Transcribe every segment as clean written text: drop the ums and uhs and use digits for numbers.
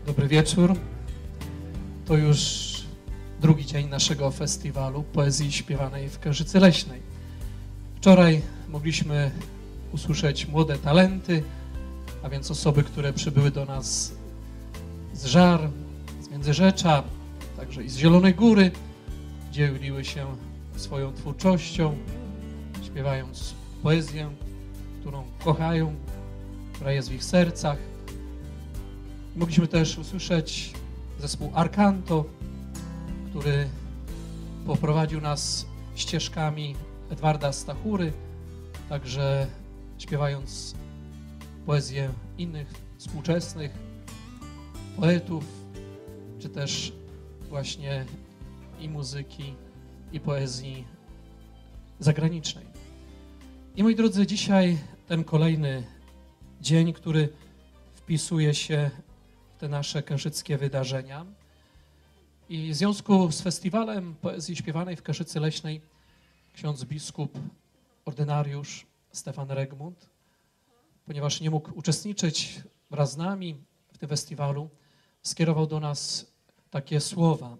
Dobry wieczór. To już drugi dzień naszego festiwalu poezji śpiewanej w Kężycy Leśnej. Wczoraj mogliśmy usłyszeć młode talenty, a więc osoby, które przybyły do nas z Żar, z Międzyrzecza, także i z Zielonej Góry, dzieliły się swoją twórczością, śpiewając poezję, którą kochają, która jest w ich sercach. Mogliśmy też usłyszeć zespół Arkanto, który poprowadził nas ścieżkami Edwarda Stachury, także śpiewając poezję innych współczesnych poetów, czy też właśnie i muzyki, i poezji zagranicznej. I moi drodzy, dzisiaj ten kolejny dzień, który wpisuje się w te nasze kężyckie wydarzenia. I w związku z festiwalem poezji śpiewanej w Kężycy Leśnej ksiądz biskup ordynariusz Stefan Regmund, ponieważ nie mógł uczestniczyć wraz z nami w tym festiwalu, skierował do nas takie słowa.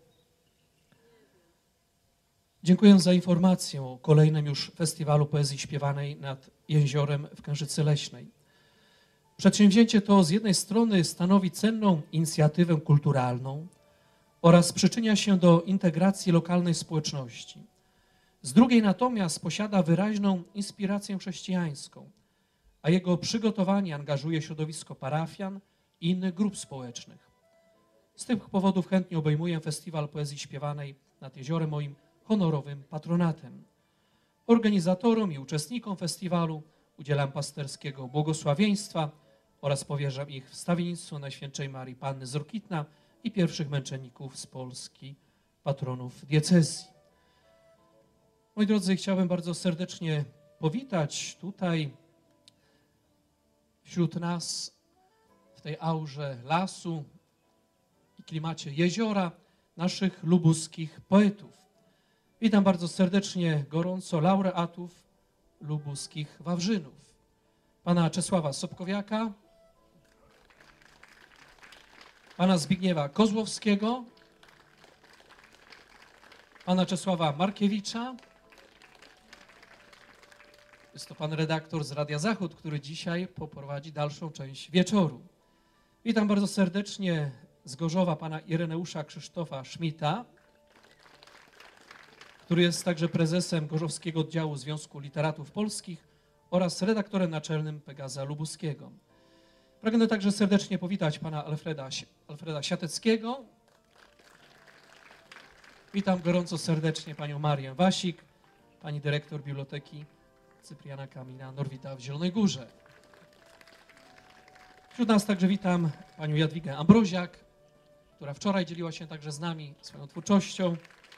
Dziękuję za informację o kolejnym już festiwalu poezji śpiewanej nad jeziorem w Kężycy Leśnej. Przedsięwzięcie to z jednej strony stanowi cenną inicjatywę kulturalną oraz przyczynia się do integracji lokalnej społeczności. Z drugiej natomiast posiada wyraźną inspirację chrześcijańską, a jego przygotowanie angażuje środowisko parafian i innych grup społecznych. Z tych powodów chętnie obejmuję festiwal poezji śpiewanej nad jeziorem moim honorowym patronatem. Organizatorom i uczestnikom festiwalu udzielam pasterskiego błogosławieństwa oraz powierzam ich wstawiennictwu Najświętszej Marii Panny z Rokitna i pierwszych męczenników z Polski, patronów diecezji. Moi drodzy, chciałbym bardzo serdecznie powitać tutaj wśród nas w tej aurze lasu i klimacie jeziora naszych lubuskich poetów. Witam bardzo serdecznie, gorąco laureatów lubuskich Wawrzynów. Pana Czesława Sobkowiaka, pana Zbigniewa Kozłowskiego, pana Czesława Markiewicza. Jest to pan redaktor z Radia Zachód, który dzisiaj poprowadzi dalszą część wieczoru. Witam bardzo serdecznie z Gorzowa pana Ireneusza Krzysztofa Szmita, który jest także prezesem Gorzowskiego Oddziału Związku Literatów Polskich oraz redaktorem naczelnym Pegaza Lubuskiego. Pragnę także serdecznie powitać pana Alfreda Siateckiego. Witam gorąco serdecznie panią Marię Wasik, pani dyrektor Biblioteki Cypriana Kamila Norwida w Zielonej Górze. Wśród nas także witam panią Jadwigę Ambroziak, która wczoraj dzieliła się także z nami swoją twórczością.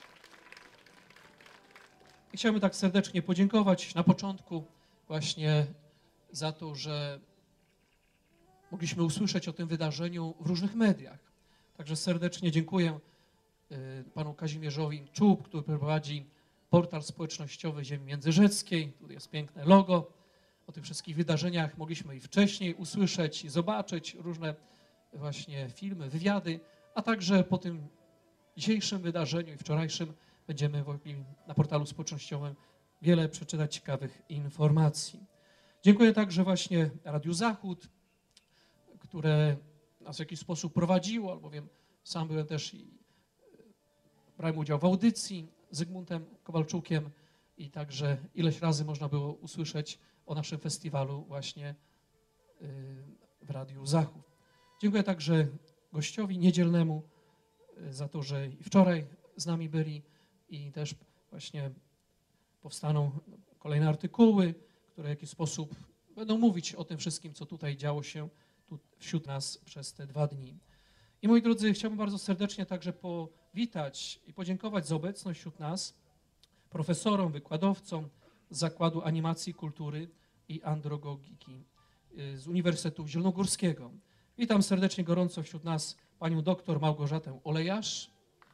I chciałbym tak serdecznie podziękować na początku właśnie za to, że mogliśmy usłyszeć o tym wydarzeniu w różnych mediach. Także serdecznie dziękuję panu Kazimierzowi Czub, który prowadzi portal społecznościowy Ziemi Międzyrzeckiej. Tu jest piękne logo. O tych wszystkich wydarzeniach mogliśmy i wcześniej usłyszeć i zobaczyć różne właśnie filmy, wywiady, a także po tym dzisiejszym wydarzeniu i wczorajszym będziemy mogli na portalu społecznościowym wiele przeczytać ciekawych informacji. Dziękuję także właśnie Radiu Zachód, które nas w jakiś sposób prowadziło, albowiem sam byłem też i brałem udział w audycji z Zygmuntem Kowalczukiem i także ileś razy można było usłyszeć o naszym festiwalu właśnie w Radiu Zachód. Dziękuję także gościowi niedzielnemu za to, że i wczoraj z nami byli i też właśnie powstaną kolejne artykuły, które w jakiś sposób będą mówić o tym wszystkim, co tutaj działo się tu wśród nas przez te 2 dni. I moi drodzy, chciałbym bardzo serdecznie także powitać i podziękować za obecność wśród nas profesorom, wykładowcom z Zakładu Animacji, Kultury i Androgogiki z Uniwersytetu Zielonogórskiego. Witam serdecznie, gorąco wśród nas panią doktor Małgorzatę Olejarz.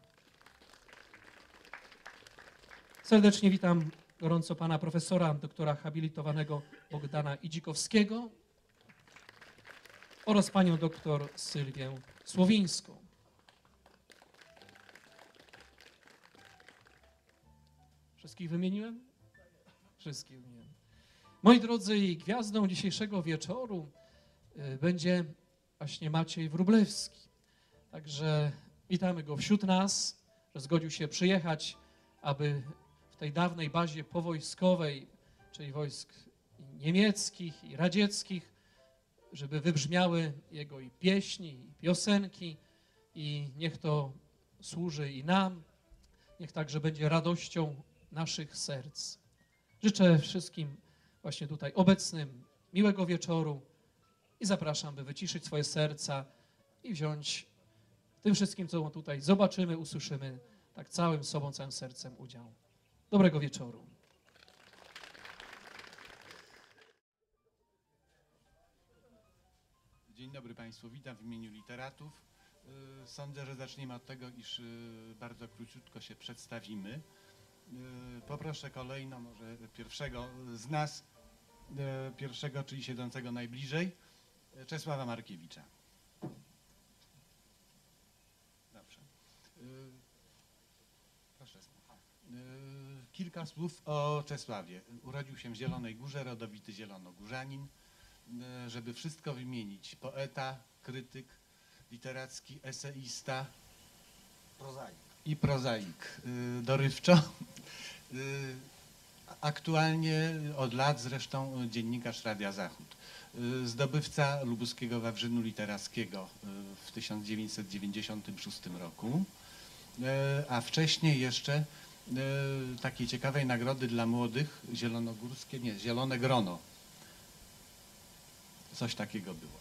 Serdecznie witam gorąco pana profesora, doktora habilitowanego Bogdana Idzikowskiego oraz panią doktor Sylwię Słowińską. Wszystkich wymieniłem? Wszystkich wymieniłem. Moi drodzy, i gwiazdą dzisiejszego wieczoru będzie właśnie Maciej Wróblewski. Także witamy go wśród nas, że zgodził się przyjechać, aby w tej dawnej bazie powojskowej, czyli wojsk niemieckich i radzieckich, żeby wybrzmiały jego i pieśni, i piosenki, i niech to służy i nam, niech także będzie radością naszych serc. Życzę wszystkim właśnie tutaj obecnym miłego wieczoru i zapraszam, by wyciszyć swoje serca i wziąć w tym wszystkim, co tutaj zobaczymy, usłyszymy, tak całym sobą, całym sercem udział. Dobrego wieczoru. Dzień dobry Państwu, witam w imieniu literatów. Sądzę, że zaczniemy od tego, iż bardzo króciutko się przedstawimy. Poproszę kolejno może pierwszego z nas, czyli siedzącego najbliżej, Czesława Markiewicza. Dobrze. Proszę. Kilka słów o Czesławie. Urodził się w Zielonej Górze, rodowity zielonogórzanin. Żeby wszystko wymienić: poeta, krytyk literacki, eseista i prozaik. Dorywczo. Aktualnie od lat zresztą dziennikarz Radia Zachód. Zdobywca lubuskiego Wawrzynu Literackiego w 1996 roku, a wcześniej jeszcze takiej ciekawej nagrody dla młodych, Zielone Grono. Coś takiego było.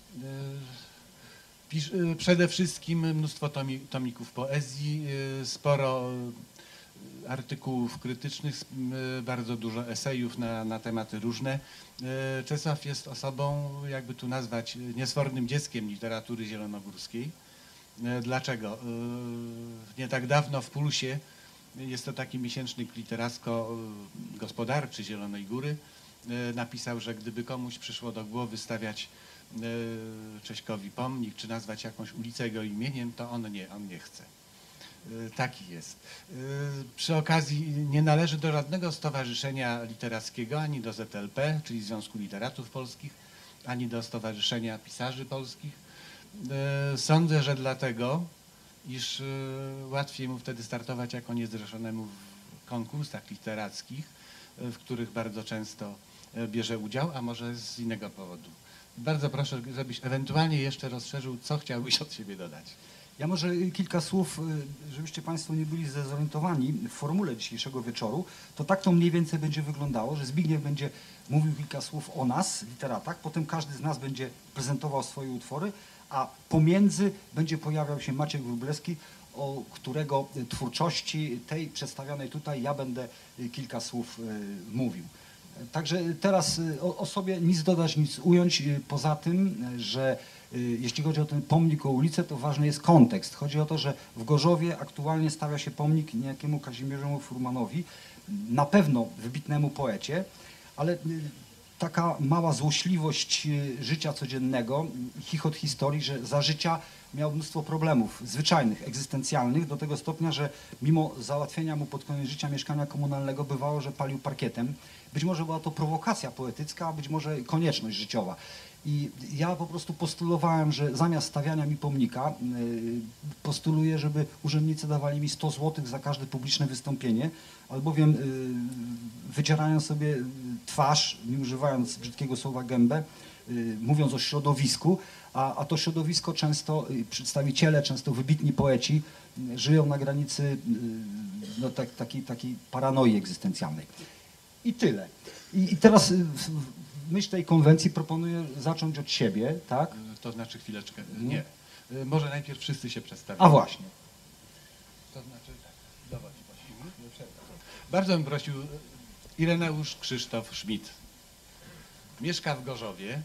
Przede wszystkim mnóstwo tomików poezji, sporo artykułów krytycznych, bardzo dużo esejów na tematy różne. Czesław jest osobą, jakby tu nazwać, niesfornym dzieckiem literatury zielonogórskiej. Dlaczego? Nie tak dawno w Pulsie, jest to taki miesięcznik literacko-gospodarczy Zielonej Góry, napisał, że gdyby komuś przyszło do głowy stawiać Cześkowi pomnik, czy nazwać jakąś ulicę jego imieniem, to on nie chce. Taki jest. Przy okazji nie należy do żadnego stowarzyszenia literackiego, ani do ZLP, czyli Związku Literatów Polskich, ani do Stowarzyszenia Pisarzy Polskich. Sądzę, że dlatego, iż łatwiej mu wtedy startować jako niezrzeszonemu w konkursach literackich, w których bardzo często bierze udział, a może z innego powodu. Bardzo proszę, żebyś ewentualnie jeszcze rozszerzył, co chciałbyś od siebie dodać. Ja może kilka słów, żebyście Państwo nie byli zdezorientowani w formule dzisiejszego wieczoru, to tak to mniej więcej będzie wyglądało, że Zbigniew będzie mówił kilka słów o nas, literatach, potem każdy z nas będzie prezentował swoje utwory, a pomiędzy będzie pojawiał się Maciek Wróblewski, o którego twórczości, tej przedstawionej tutaj, ja będę kilka słów mówił. Także teraz o sobie nic dodać, nic ująć, poza tym, że jeśli chodzi o ten pomnik, o ulicę, to ważny jest kontekst. Chodzi o to, że w Gorzowie aktualnie stawia się pomnik niejakiemu Kazimierzowi Furmanowi, na pewno wybitnemu poecie, ale taka mała złośliwość życia codziennego, chichot historii, że za życia miał mnóstwo problemów zwyczajnych, egzystencjalnych, do tego stopnia, że mimo załatwienia mu pod koniec życia mieszkania komunalnego bywało, że palił parkietem. Być może była to prowokacja poetycka, a być może konieczność życiowa. I ja po prostu postulowałem, że zamiast stawiania mi pomnika, postuluję, żeby urzędnicy dawali mi 100 zł za każde publiczne wystąpienie, albowiem wycierają sobie twarz, nie używając brzydkiego słowa gębę, mówiąc o środowisku, a to środowisko często, przedstawiciele, często wybitni poeci żyją na granicy no, takiej paranoi egzystencjalnej. I tyle. I teraz w myśl tej konwencji proponuję zacząć od siebie, tak? To znaczy chwileczkę, nie. Może najpierw wszyscy się przedstawią. A właśnie. To znaczy tak, dowodź. Bardzo bym prosił, Ireneusz Krzysztof Schmidt. Mieszka w Gorzowie.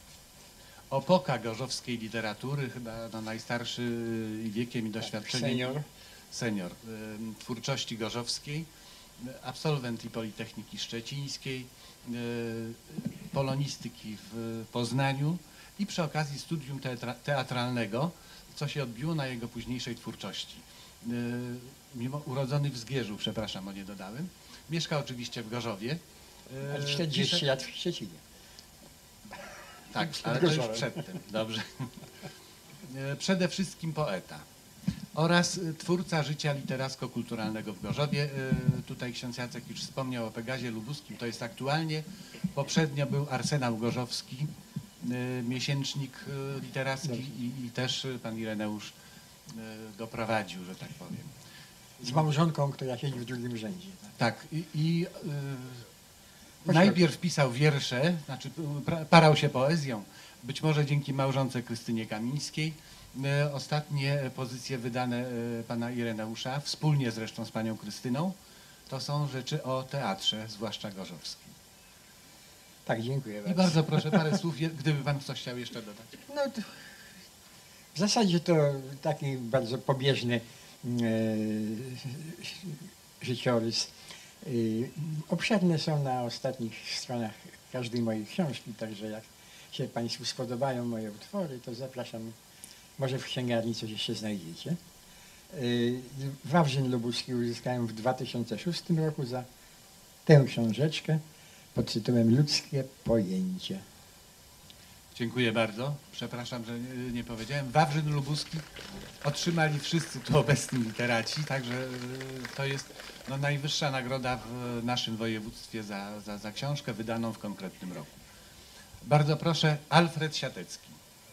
Opoka gorzowskiej literatury, chyba no, najstarszy wiekiem i doświadczeniem. Senior. Twórczości gorzowskiej. Absolwent i Politechniki Szczecińskiej, polonistyki w Poznaniu i przy okazji studium teatralnego, co się odbiło na jego późniejszej twórczości. Mimo urodzony w Zgierzu, przepraszam, o nie dodałem. Mieszka oczywiście w Gorzowie. Ale 40 lat w Szczecinie. Tak, ale to już przedtem, dobrze. Przede wszystkim poeta oraz twórca życia literacko-kulturalnego w Gorzowie. Tutaj ksiądz Jacek już wspomniał o Pegazie Lubuskim, to jest aktualnie. Poprzednio był Arsenał Gorzowski, miesięcznik literacki i też pan Ireneusz go prowadził, że tak powiem. Z małżonką, która siedzi w drugim rzędzie. Tak, najpierw pisał wiersze, znaczy parał się poezją, być może dzięki małżonce Krystynie Kamińskiej. Ostatnie pozycje wydane pana Ireneusza, wspólnie zresztą z panią Krystyną, to są rzeczy o teatrze, zwłaszcza gorzowskim. Tak, dziękuję bardzo. I bardzo proszę parę słów, gdyby pan coś chciał jeszcze dodać. No, w zasadzie to taki bardzo pobieżny życiorys. Obszerne są na ostatnich stronach każdej mojej książki, także jak się Państwu spodobają moje utwory, to zapraszam. Może w księgarni coś jeszcze znajdziecie. Wawrzyn Lubuski uzyskałem w 2006 roku za tę książeczkę pod tytułem Ludzkie pojęcie. Dziękuję bardzo. Przepraszam, że nie powiedziałem. Wawrzyn Lubuski otrzymali wszyscy tu obecni literaci, także to jest no, najwyższa nagroda w naszym województwie za książkę wydaną w konkretnym roku. Bardzo proszę, Alfred Siatecki.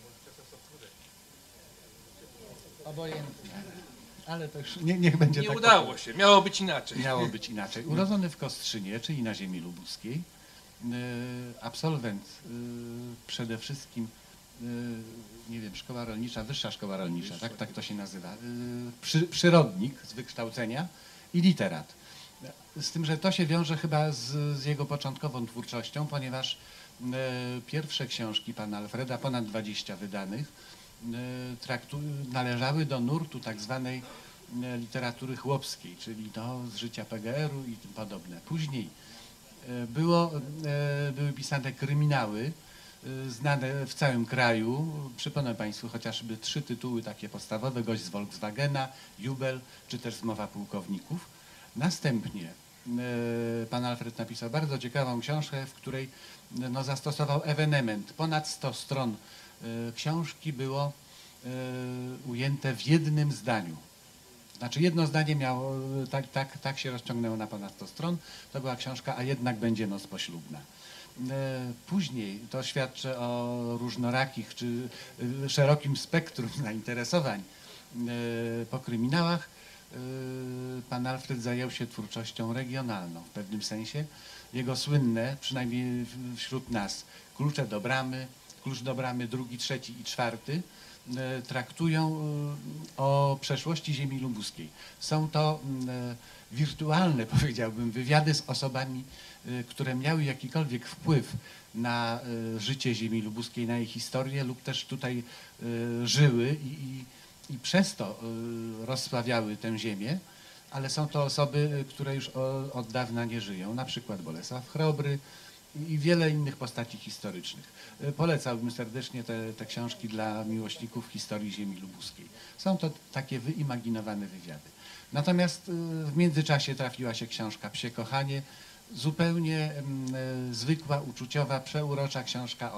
Obojętnie, ale to już niech będzie Nie tak. udało się, miało być inaczej. Miało być inaczej. Urodzony w Kostrzynie, czyli na ziemi lubuskiej. Absolwent przede wszystkim, nie wiem, szkoła rolnicza, wyższa szkoła rolnicza, tak to się nazywa. Przyrodnik z wykształcenia i literat. Z tym, że to się wiąże chyba z jego początkową twórczością, ponieważ pierwsze książki pana Alfreda, ponad 20 wydanych, należały do nurtu tak zwanej literatury chłopskiej, czyli z życia PGR-u i tym podobne. Później były pisane kryminały znane w całym kraju. Przypomnę Państwu chociażby 3 tytuły takie podstawowe, Gość z Volkswagena, Jubel, czy też Zmowa pułkowników. Następnie pan Alfred napisał bardzo ciekawą książkę, w której zastosował ewenement. Ponad 100 stron książki było ujęte w jednym zdaniu. Znaczy jedno zdanie miało, tak się rozciągnęło na ponad 100 stron. To była książka A jednak będzie noc poślubna. Później to świadczy o różnorakich czy szerokim spektrum zainteresowań po kryminałach. Pan Alfred zajął się twórczością regionalną w pewnym sensie. Jego słynne, przynajmniej wśród nas, Klucz do bramy, 2., 3. i 4. traktują o przeszłości ziemi lubuskiej. Są to wirtualne, powiedziałbym, wywiady z osobami, które miały jakikolwiek wpływ na życie ziemi lubuskiej, na jej historię lub też tutaj żyły i przez to rozsławiały tę ziemię, ale są to osoby, które już od dawna nie żyją, na przykład Bolesław Chrobry i wiele innych postaci historycznych. Polecałbym serdecznie te książki dla miłośników historii ziemi lubuskiej. Są to takie wyimaginowane wywiady. Natomiast w międzyczasie trafiła się książka Psie kochanie, zupełnie zwykła, uczuciowa, przeurocza książka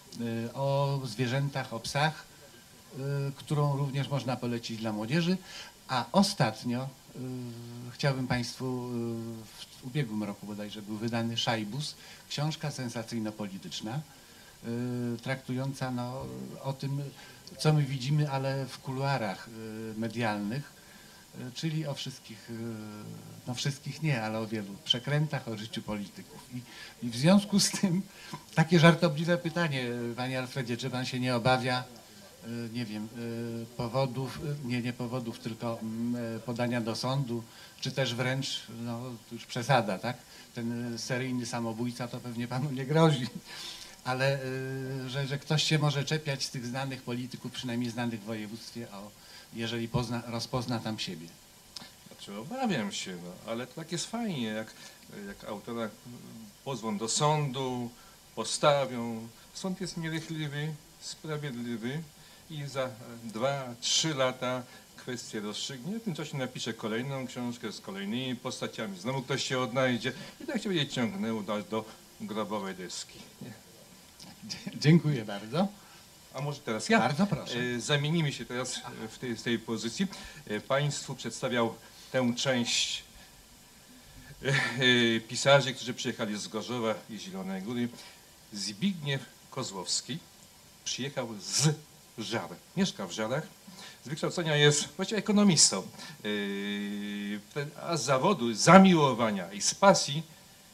o zwierzętach, o psach, którą również można polecić dla młodzieży. A ostatnio chciałbym Państwu, w ubiegłym roku bodajże był wydany Szajbus, książka sensacyjno-polityczna, traktująca o tym, co my widzimy, ale w kuluarach medialnych, czyli o wszystkich, wszystkich nie, ale o wielu przekrętach, o życiu polityków. I w związku z tym takie żartobliwe pytanie, panie Alfredzie, czy pan się nie obawia, nie wiem, powodów, nie powodów, tylko podania do sądu, czy też wręcz, to już przesada, tak? Ten seryjny samobójca to pewnie panu nie grozi, ale że ktoś się może czepiać z tych znanych polityków, przynajmniej znanych w województwie, jeżeli rozpozna tam siebie. Znaczy obawiam się, ale to tak jest fajnie, jak autora pozwą do sądu, postawią. Sąd jest nierychliwy, sprawiedliwy i za 2-3 lata kwestię rozstrzygnie. W tym czasie napiszę kolejną książkę z kolejnymi postaciami. Znowu ktoś się odnajdzie i tak się będzie ciągnęło do grobowej deski. Nie? Dziękuję bardzo. A może teraz ja? Bardzo proszę. Zamienimy się teraz w tej pozycji. Państwu przedstawiał tę część pisarzy, którzy przyjechali z Gorzowa i Zielonej Góry. Zbigniew Kozłowski przyjechał z Żar. Mieszka w Żarach. Z wykształcenia jest właściwie ekonomistą, a z zawodu, z zamiłowania i z pasji,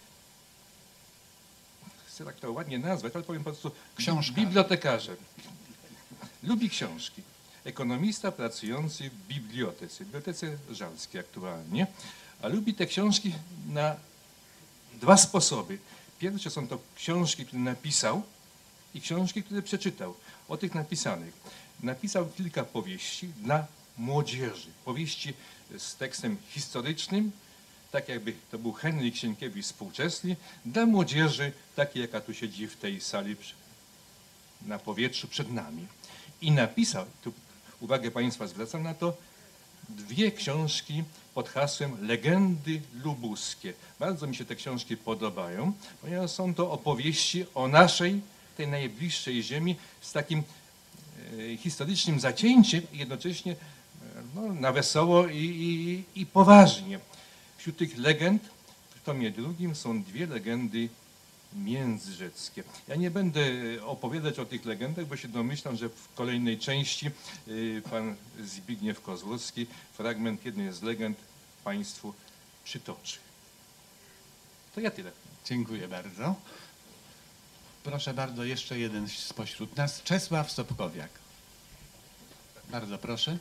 chcę tak to ładnie nazwać, ale powiem po prostu bibliotekarzem. Lubi książki. Ekonomista pracujący w bibliotece żarskiej aktualnie, a lubi te książki na 2 sposoby. Pierwsze są to książki, które napisał i książki, które przeczytał. O tych napisanych. Napisał kilka powieści dla młodzieży. Powieści z tekstem historycznym, tak jakby to był Henryk Sienkiewicz współczesny, dla młodzieży, takiej jaka tu siedzi w tej sali na powietrzu przed nami. I napisał, tu uwagę Państwa zwracam na to, 2 książki pod hasłem Legendy lubuskie. Bardzo mi się te książki podobają, ponieważ są to opowieści o naszej, tej najbliższej ziemi z takim historycznym zacięciem i jednocześnie no, na wesoło i poważnie. Wśród tych legend w tomie drugim są 2 legendy międzyrzeckie. Ja nie będę opowiadać o tych legendach, bo się domyślam, że w kolejnej części pan Zbigniew Kozłowski fragment jednej z legend Państwu przytoczy. To ja tyle. Dziękuję bardzo. Proszę bardzo, jeszcze jeden spośród nas, Czesław Sobkowiak. Bardzo proszę.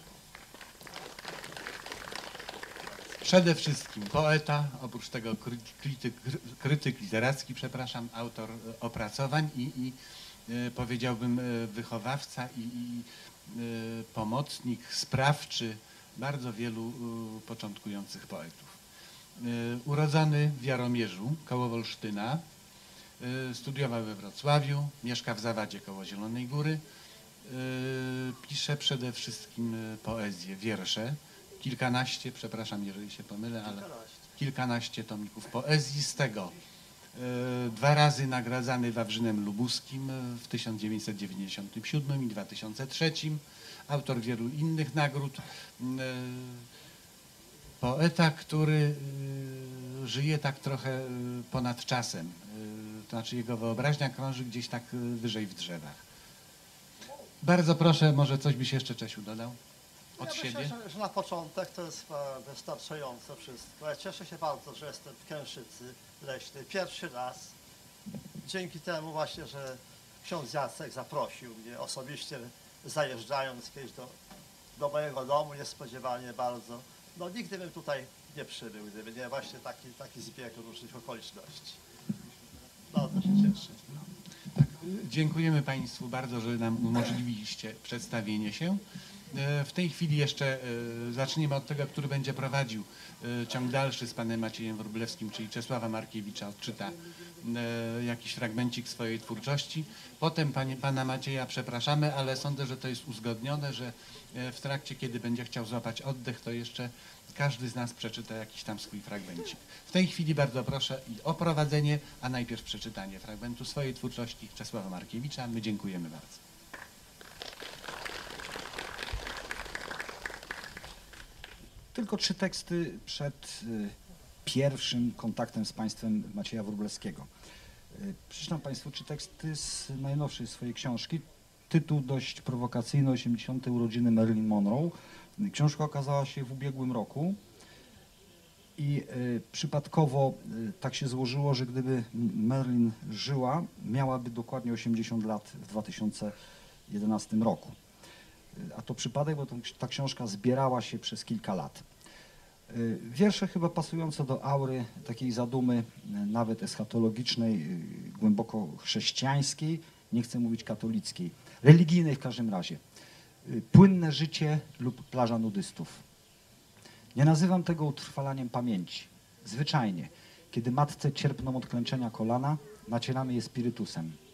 Przede wszystkim poeta, oprócz tego krytyk literacki, przepraszam, autor opracowań i powiedziałbym wychowawca i pomocnik sprawczy bardzo wielu początkujących poetów. Urodzony w Jaromierzu koło Wolsztyna, studiował we Wrocławiu, mieszka w Zawadzie koło Zielonej Góry, pisze przede wszystkim poezję, wiersze, kilkanaście, przepraszam jeżeli się pomylę, ale kilkanaście tomików poezji, z tego 2 razy nagradzany Wawrzynem Lubuskim w 1997 i 2003, autor wielu innych nagród, poeta, który żyje tak trochę ponad czasem, to znaczy jego wyobraźnia krąży gdzieś tak wyżej w drzewach. Bardzo proszę, może coś byś jeszcze, Czesiu, dodał od siebie? Myślę, że na początek to jest wystarczające wszystko. Ja cieszę się bardzo, że jestem w Kęszycy Leśnej pierwszy raz. Dzięki temu właśnie, że ksiądz Jacek zaprosił mnie osobiście, zajeżdżając kiedyś do mojego domu niespodziewanie bardzo. No nigdy bym tutaj nie przybył, gdyby nie właśnie taki zbieg różnych okoliczności. Bardzo się cieszę. Tak, dziękujemy Państwu bardzo, że nam umożliwiliście przedstawienie się. W tej chwili jeszcze zaczniemy od tego, który będzie prowadził ciąg dalszy z panem Maciejem Wróblewskim, czyli Czesława Markiewicza, odczyta jakiś fragmencik swojej twórczości. Potem pana Macieja przepraszamy, ale sądzę, że to jest uzgodnione, że w trakcie, kiedy będzie chciał złapać oddech, to jeszcze każdy z nas przeczyta jakiś tam swój fragmencik. W tej chwili bardzo proszę o prowadzenie, a najpierw przeczytanie fragmentu swojej twórczości Czesława Markiewicza. My dziękujemy bardzo. Tylko 3 teksty przed pierwszym kontaktem z państwem Macieja Wróblewskiego. Przeczytam Państwu 3 teksty z najnowszej swojej książki. Tytuł dość prowokacyjny, 80. urodziny Marilyn Monroe. Książka okazała się w ubiegłym roku i przypadkowo tak się złożyło, że gdyby Marilyn żyła, miałaby dokładnie 80 lat w 2011 roku. A to przypadek, bo ta książka zbierała się przez kilka lat. Wiersze chyba pasujące do aury takiej zadumy, nawet eschatologicznej, głęboko chrześcijańskiej, nie chcę mówić katolickiej, religijnej w każdym razie. Płynne życie lub plaża nudystów. Nie nazywam tego utrwalaniem pamięci. Zwyczajnie, kiedy matce cierpną od klęczenia kolana, nacieramy je spirytusem.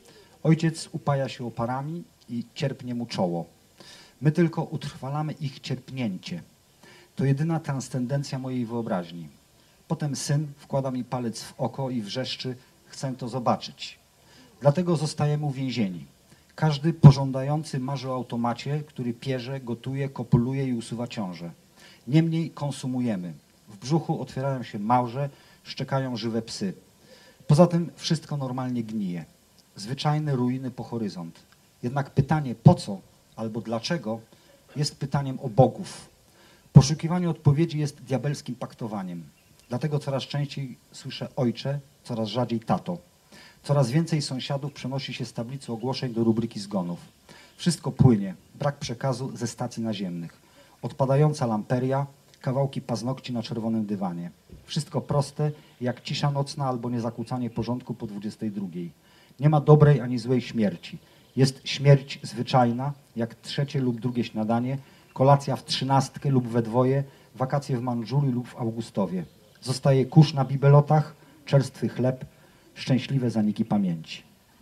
Ojciec upaja się oparami i cierpnie mu czoło. My tylko utrwalamy ich cierpnięcie. To jedyna transcendencja mojej wyobraźni. Potem syn wkłada mi palec w oko i wrzeszczy: chcę to zobaczyć. Dlatego zostajemy uwięzieni. Każdy pożądający marzy o automacie, który pierze, gotuje, kopuluje i usuwa ciążę. Niemniej konsumujemy. W brzuchu otwierają się małże, szczekają żywe psy. Poza tym wszystko normalnie gnije. Zwyczajne ruiny po horyzont. Jednak pytanie po co albo dlaczego jest pytaniem o bogów. Poszukiwanie odpowiedzi jest diabelskim paktowaniem. Dlatego coraz częściej słyszę ojcze, coraz rzadziej tato. Coraz więcej sąsiadów przenosi się z tablicy ogłoszeń do rubryki zgonów. Wszystko płynie, brak przekazu ze stacji naziemnych. Odpadająca lamperia, kawałki paznokci na czerwonym dywanie. Wszystko proste, jak cisza nocna albo niezakłócanie porządku po 22. Nie ma dobrej ani złej śmierci. Jest śmierć zwyczajna, jak trzecie lub drugie śniadanie, kolacja w 13 lub we dwoje, wakacje w Mandżurii lub w Augustowie. Zostaje kurz na bibelotach, czerstwy chleb, szczęśliwe zaniki pamięci.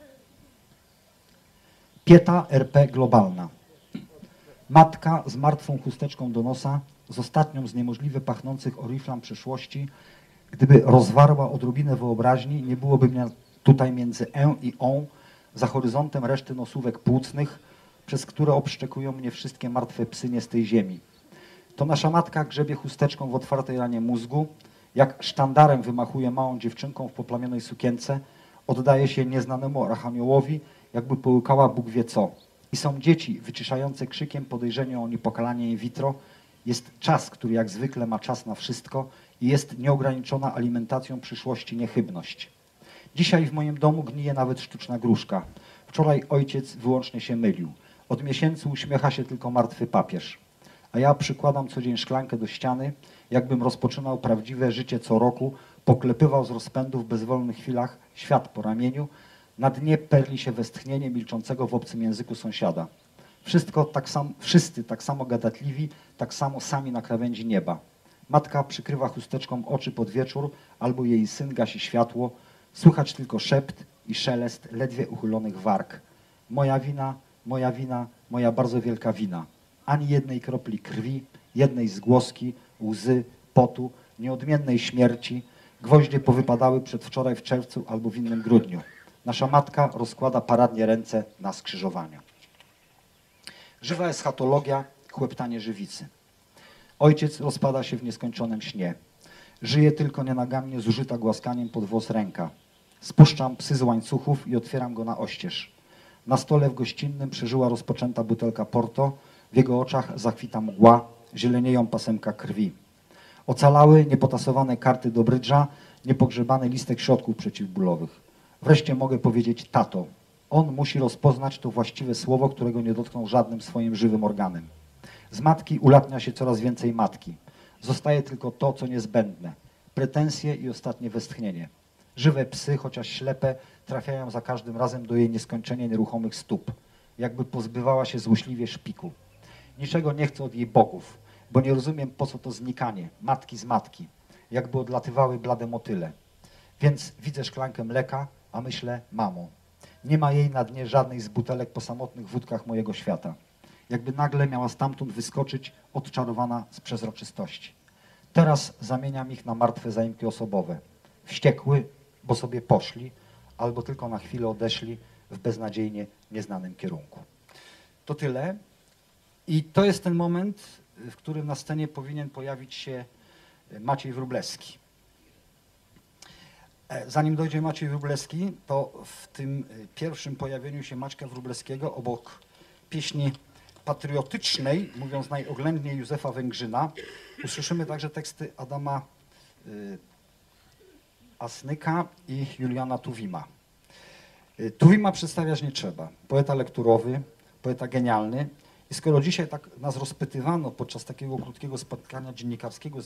Pieta RP globalna. Matka z martwą chusteczką do nosa, z ostatnią z niemożliwie pachnących oriflam przeszłości. Gdyby rozwarła odrobinę wyobraźni, nie byłoby mnie tutaj między e i on, za horyzontem reszty nosówek płucnych, przez które obszczekują mnie wszystkie martwe psy nie z tej ziemi. To nasza matka grzebie chusteczką w otwartej ranie mózgu, jak sztandarem wymachuje małą dziewczynką w poplamionej sukience, oddaje się nieznanemu archaniołowi, jakby połykała Bóg wie co. I są dzieci wyciszające krzykiem podejrzenie o niepokalanie in vitro. Jest czas, który jak zwykle ma czas na wszystko i jest nieograniczona alimentacją przyszłości niechybność. Dzisiaj w moim domu gnije nawet sztuczna gruszka. Wczoraj ojciec wyłącznie się mylił. Od miesięcy uśmiecha się tylko martwy papież. A ja przykładam co dzień szklankę do ściany, jakbym rozpoczynał prawdziwe życie co roku, poklepywał z rozpędu w bezwolnych chwilach świat po ramieniu, na dnie perli się westchnienie milczącego w obcym języku sąsiada. Wszyscy tak samo gadatliwi, tak samo sami na krawędzi nieba. Matka przykrywa chusteczką oczy pod wieczór, albo jej syn gasi światło, słychać tylko szept i szelest ledwie uchylonych warg. Moja wina, moja bardzo wielka wina. Ani jednej kropli krwi, jednej zgłoski, łzy, potu, nieodmiennej śmierci. Gwoździe powypadały przedwczoraj w czerwcu albo w innym grudniu. Nasza matka rozkłada paradnie ręce na skrzyżowania. Żywa eschatologia, chłeptanie żywicy. Ojciec rozpada się w nieskończonym śnie. Żyje tylko nienagannie zużyta głaskaniem pod włos ręka. Spuszczam psy z łańcuchów i otwieram go na oścież. Na stole w gościnnym przeżyła rozpoczęta butelka Porto, w jego oczach zakwita mgła, zielenieją pasemka krwi. Ocalały, niepotasowane karty do brydża, niepogrzebany listek środków przeciwbólowych. Wreszcie mogę powiedzieć tato. On musi rozpoznać to właściwe słowo, którego nie dotknął żadnym swoim żywym organem. Z matki ulatnia się coraz więcej matki. Zostaje tylko to, co niezbędne. Pretensje i ostatnie westchnienie. Żywe psy, chociaż ślepe, trafiają za każdym razem do jej nieskończenie nieruchomych stóp. Jakby pozbywała się złośliwie szpiku. Niczego nie chcę od jej bogów, bo nie rozumiem, po co to znikanie, matki z matki, jakby odlatywały blade motyle. Więc widzę szklankę mleka, a myślę, mamo, nie ma jej na dnie żadnej z butelek po samotnych wódkach mojego świata. Jakby nagle miała stamtąd wyskoczyć, odczarowana z przezroczystości. Teraz zamieniam ich na martwe zaimki osobowe. Wściekły, bo sobie poszli, albo tylko na chwilę odeszli w beznadziejnie nieznanym kierunku. To tyle. I to jest ten moment, w którym na scenie powinien pojawić się Maciej Wróblewski. Zanim dojdzie Maciej Wróblewski, to w tym pierwszym pojawieniu się Maćka Wróblewskiego obok pieśni patriotycznej, mówiąc najoględniej, Józefa Węgrzyna, usłyszymy także teksty Adama Asnyka i Juliana Tuwima. Tuwima przedstawiać nie trzeba. Poeta lekturowy, poeta genialny. I skoro dzisiaj tak nas rozpytywano podczas takiego krótkiego spotkania dziennikarskiego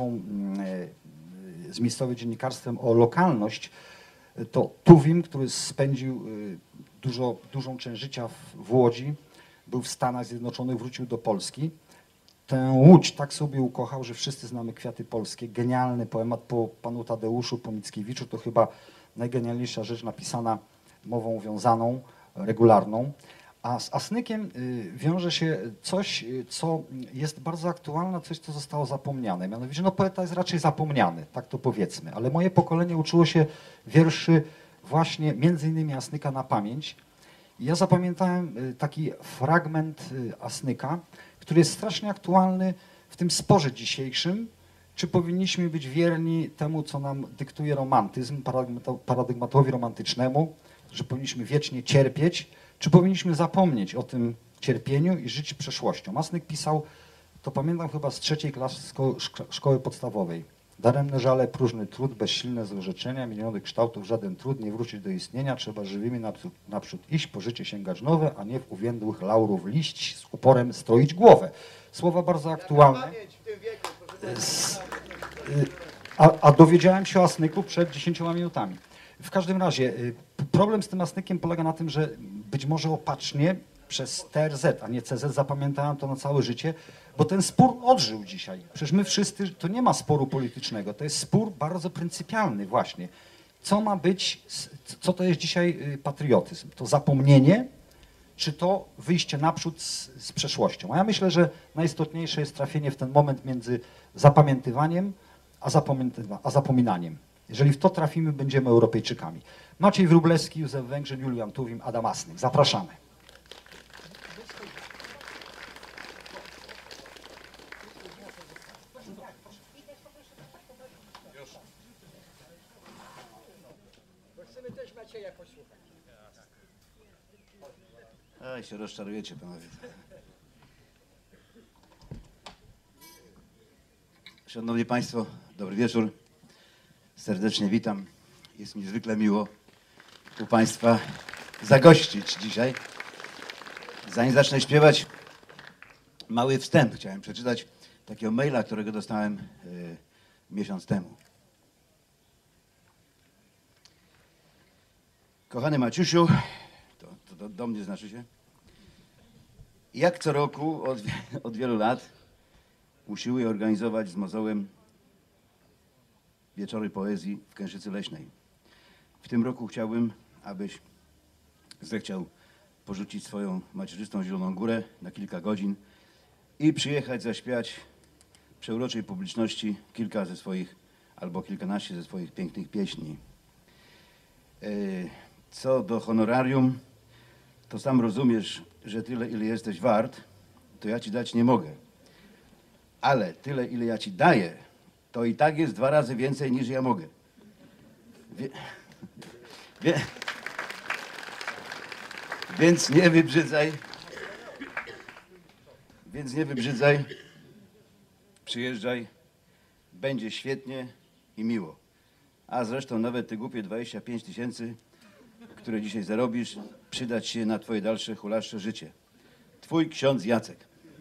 z miejscowym dziennikarstwem o lokalność, to Tuwim, który spędził dużą część życia w Łodzi, był w Stanach Zjednoczonych, wrócił do Polski. Tę Łódź tak sobie ukochał, że wszyscy znamy Kwiaty Polskie. Genialny poemat po panu Tadeuszu, po Mickiewiczu. To chyba najgenialniejsza rzecz napisana mową wiązaną regularną. A z Asnykiem wiąże się coś, co jest bardzo aktualne, coś, co zostało zapomniane. Mianowicie, no poeta jest raczej zapomniany, tak to powiedzmy, ale moje pokolenie uczyło się wierszy właśnie między innymi Asnyka na pamięć. I ja zapamiętałem taki fragment Asnyka, który jest strasznie aktualny w tym sporze dzisiejszym, czy powinniśmy być wierni temu, co nam dyktuje romantyzm, paradygmatowi romantycznemu, że powinniśmy wiecznie cierpieć, czy powinniśmy zapomnieć o tym cierpieniu i żyć przeszłością. Asnyk pisał, to pamiętam chyba z 3. klasy szkoły podstawowej. Daremne żale, próżny trud, bezsilne złorzeczenia, milionów kształtów, żaden trud, nie wrócić do istnienia, trzeba żywymi naprzód iść, po życie sięgać nowe, a nie w uwiędłych laurów liść, z uporem stroić głowę. Słowa bardzo aktualne. A dowiedziałem się o Asnyku przed 10 minutami. W każdym razie problem z tym Asnykiem polega na tym, że być może opacznie przez TRZ, a nie CZ, zapamiętałem to na całe życie, bo ten spór odżył dzisiaj. Przecież my wszyscy, to nie ma sporu politycznego, to jest spór bardzo pryncypialny właśnie. Co ma być, co to jest dzisiaj patriotyzm? To zapomnienie, czy to wyjście naprzód z przeszłością? A ja myślę, że najistotniejsze jest trafienie w ten moment między zapamiętywaniem a zapominaniem. Jeżeli w to trafimy, będziemy Europejczykami. Maciej Wróblewski, Józef Węgrzyn, Julian Tuwim, Adam Asnyk. Zapraszamy. Chcemy też Macieja posłuchać. Ej, się rozczarujecie, panowie. Szanowni Państwo, dobry wieczór. Serdecznie witam. Jest mi niezwykle miło u Państwa zagościć dzisiaj. Zanim zacznę śpiewać, mały wstęp. Chciałem przeczytać takiego maila, którego dostałem miesiąc temu. Kochany Maciusiu, to do mnie znaczy się, jak co roku od wielu lat usiłuję organizować z Mozołem wieczory poezji w Kęszycy Leśnej. W tym roku chciałbym, abyś zechciał porzucić swoją macierzystą Zieloną Górę na kilka godzin i przyjechać zaśpiewać przeuroczej publiczności kilka ze swoich, albo kilkanaście ze swoich pięknych pieśni. Co do honorarium, to sam rozumiesz, że tyle, ile jesteś wart, to ja ci dać nie mogę. Ale tyle, ile ja ci daję, to i tak jest 2 razy więcej, niż ja mogę. Więc nie wybrzydzaj. Przyjeżdżaj. Będzie świetnie i miło. A zresztą nawet te głupie 25 000, które dzisiaj zarobisz, przydać się na twoje dalsze hulaszcze życie. Twój ksiądz Jacek.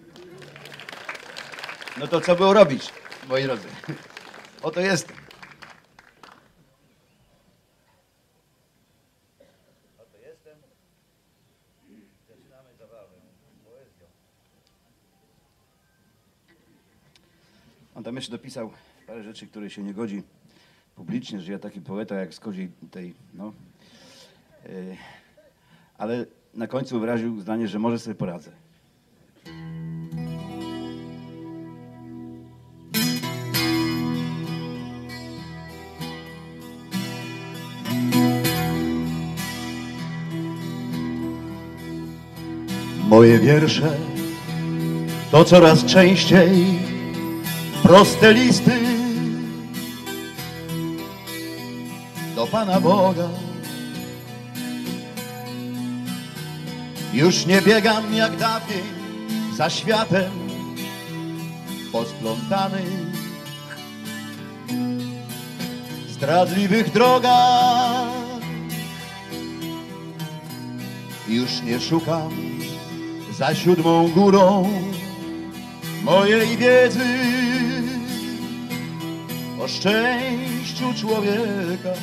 No to co było robić, moi drodzy? Oto jestem. Zaczynamy zabawę poezją. On tam jeszcze dopisał parę rzeczy, które się nie godzi publicznie, że ja taki poeta jak z koziej tej, no. Ale na końcu wyraził zdanie, że może sobie poradzę. Moje wiersze to coraz częściej proste listy do Pana Boga. Już nie biegam jak dawniej za światem posplątanych, zdradliwych drogach. Już nie szukam za 7. górą mojej wiedzy o szczęściu człowieka.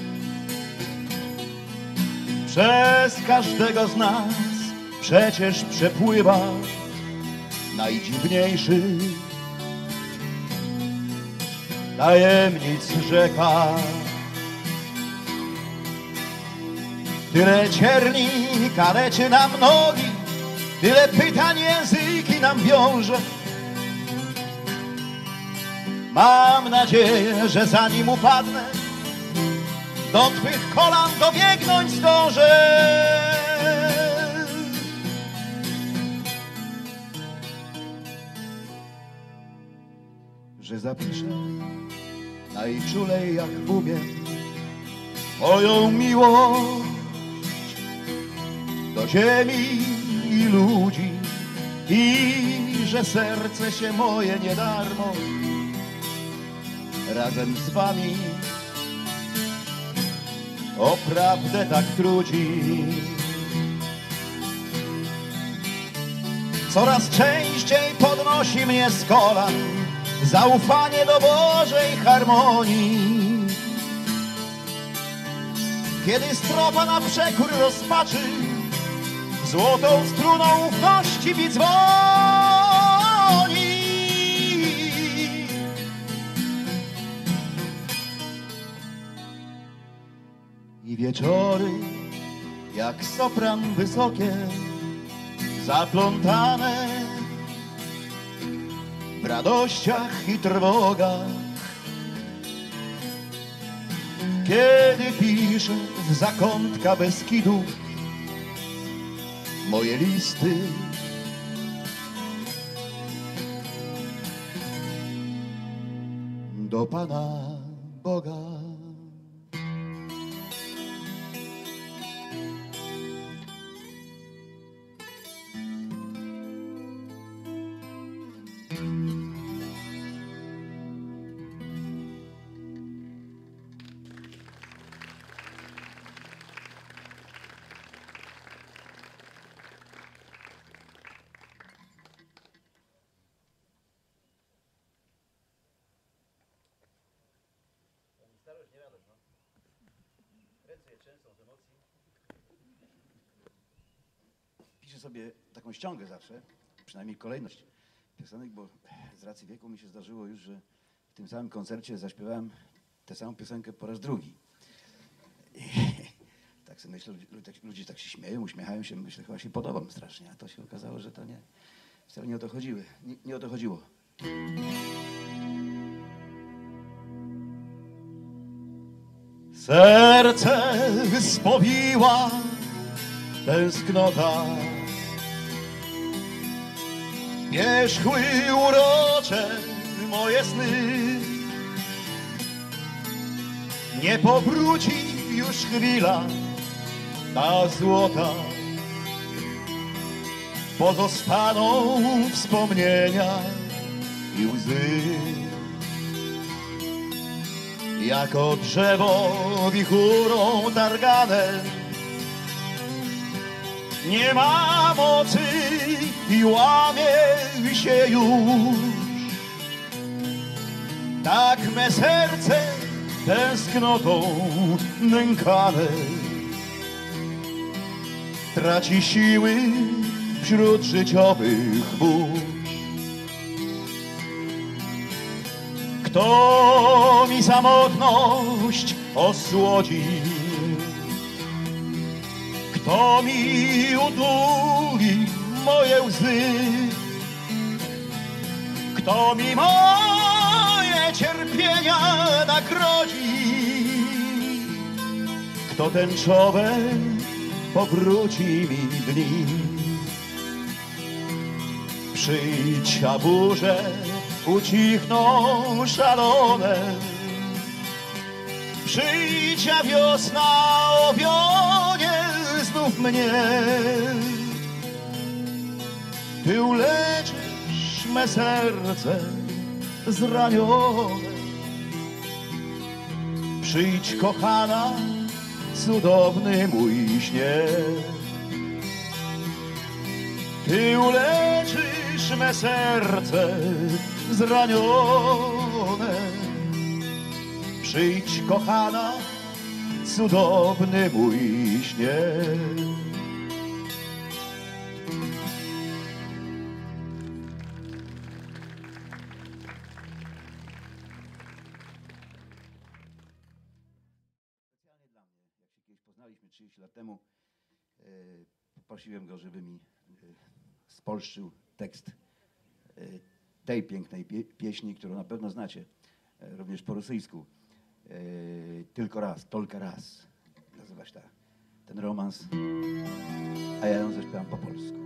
Przez każdego z nas przecież przepływa najdziwniejszy tajemnic rzeka. Tyle cierni kaleczy nam nogi, tyle pytań języki nam wiąże. Mam nadzieję, że zanim upadnę, do Twych kolan dobiegnąć zdążę. Że zapiszę najczulej jak umiem moją miłość do ziemi i ludzi i że serce się moje nie darmo razem z Wami o prawdę tak trudzi. Coraz częściej podnosi mnie z kolan zaufanie do Bożej harmonii. Kiedy strofa na przekór rozpaczy złotą struną ufności mi dzwoni. I wieczory jak sopran wysokie, zaplątane w radościach i trwogach. Kiedy piszę z zakątka Beskidu moje listy, do Pana Boga. Piszę sobie taką ściągę zawsze, przynajmniej kolejność piosenek, bo z racji wieku mi się zdarzyło już, że w tym samym koncercie zaśpiewałem tę samą piosenkę po raz drugi. I tak sobie myślę, ludzie tak się śmieją, uśmiechają się, myślę, chyba się podobam strasznie, a to się okazało, że to nie, wcale nie o to chodziło. Nie o to chodziło. Serce spowiła tęsknota, wierzchły urocze moje sny. Nie powróci już chwila ta złota, pozostaną wspomnienia i łzy. Jako drzewo wichurą targane nie ma mocy i łamie się już. Tak me serce tęsknotą nękane traci siły wśród życiowych burz. Kto mi samotność osłodzi? Kto mi utuli moje łzy? Kto mi moje cierpienia nagrodzi? Kto tęczowe powróci mi dni? Przyjdź, a burze ucichną szalone. Przyjdź, a wiosna owionie znów mnie. Ty uleczysz me serce zranione. Przyjdź, kochana, cudowny mój śnie. Ty uleczysz me serce zranione. Przyjdź, kochana, cudowny mój śnie. Specjalnie dla mnie, jak się kiedyś poznaliśmy 30 lat temu poprosiłem go, żeby mi spolszczył tekst tej pięknej pieśni, którą na pewno znacie, również po rosyjsku. Tylko raz, nazywa się ten romans, a ja ją zaśpiewam po polsku.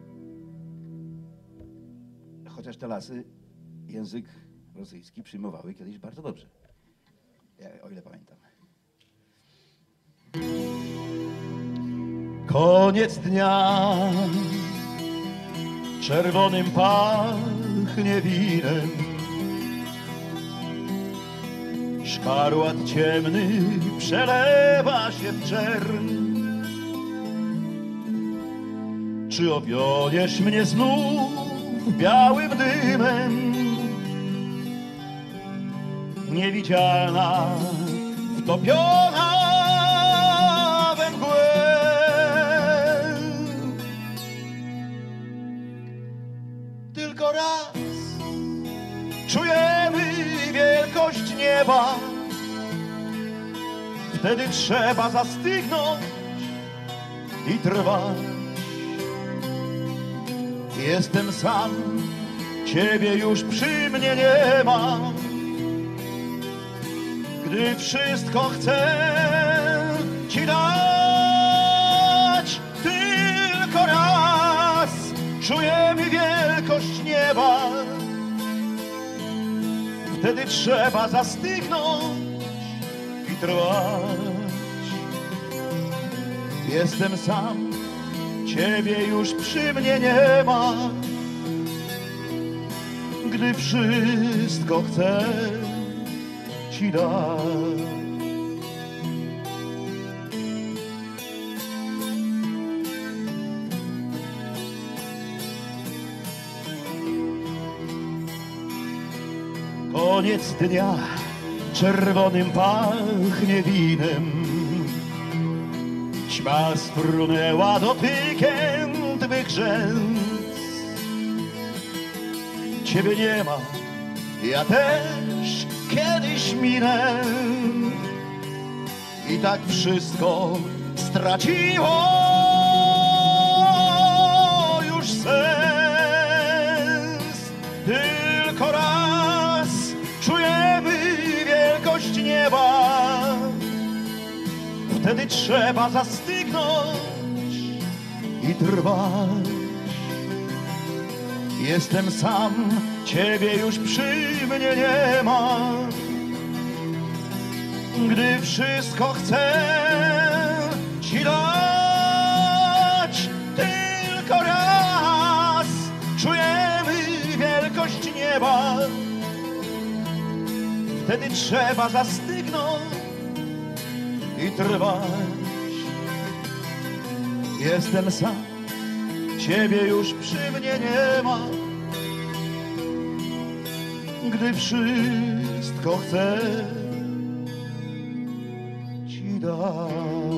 Chociaż te lasy język rosyjski przyjmowały kiedyś bardzo dobrze, o ile pamiętam. Koniec dnia, czerwonym pachnie winem, szkarłat ciemny przelewa się w czerń. Czy owioniesz mnie znów białym dymem, niewidzialna, wtopiona we mgłę? Tylko raz czujemy wielkość nieba, wtedy trzeba zastygnąć i trwać. Jestem sam, ciebie już przy mnie nie ma. Gdy wszystko chcę ci dać, tylko raz czujemy wielkość nieba, wtedy trzeba zastygnąć i trwać. Jestem sam, ciebie już przy mnie nie ma. Gdy wszystko chcę ci dać. Koniec dnia, czerwonym pachnie winem. Ćma sprunęła dotykiem twych rzęs. Ciebie nie ma, ja też kiedyś minę. I tak wszystko straciło już sens. Tylko raz czujemy wielkość nieba, wtedy trzeba zastygnąć i trwać. Jestem sam, ciebie już przy mnie nie ma. Gdy wszystko chcę ci dać, tylko raz czujemy wielkość nieba, wtedy trzeba zastygnąć i trwać. Jestem sam, ciebie już przy mnie nie ma. Gdy wszystko chcę ci dać.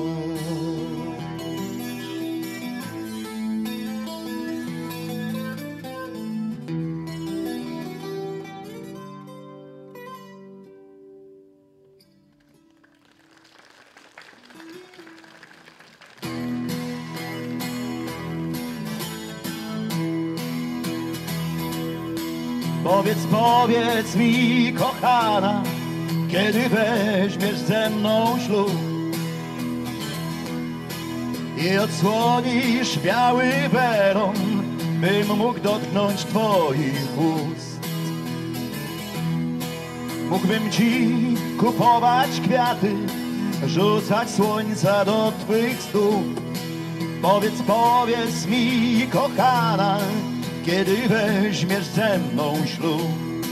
Powiedz mi, kochana, kiedy weźmiesz ze mną ślub i odsłonisz biały welon, bym mógł dotknąć twoich ust. Mógłbym ci kupować kwiaty, rzucać słońca do twych stóp. Powiedz mi, kochana, kiedy weźmiesz ze mną ślub.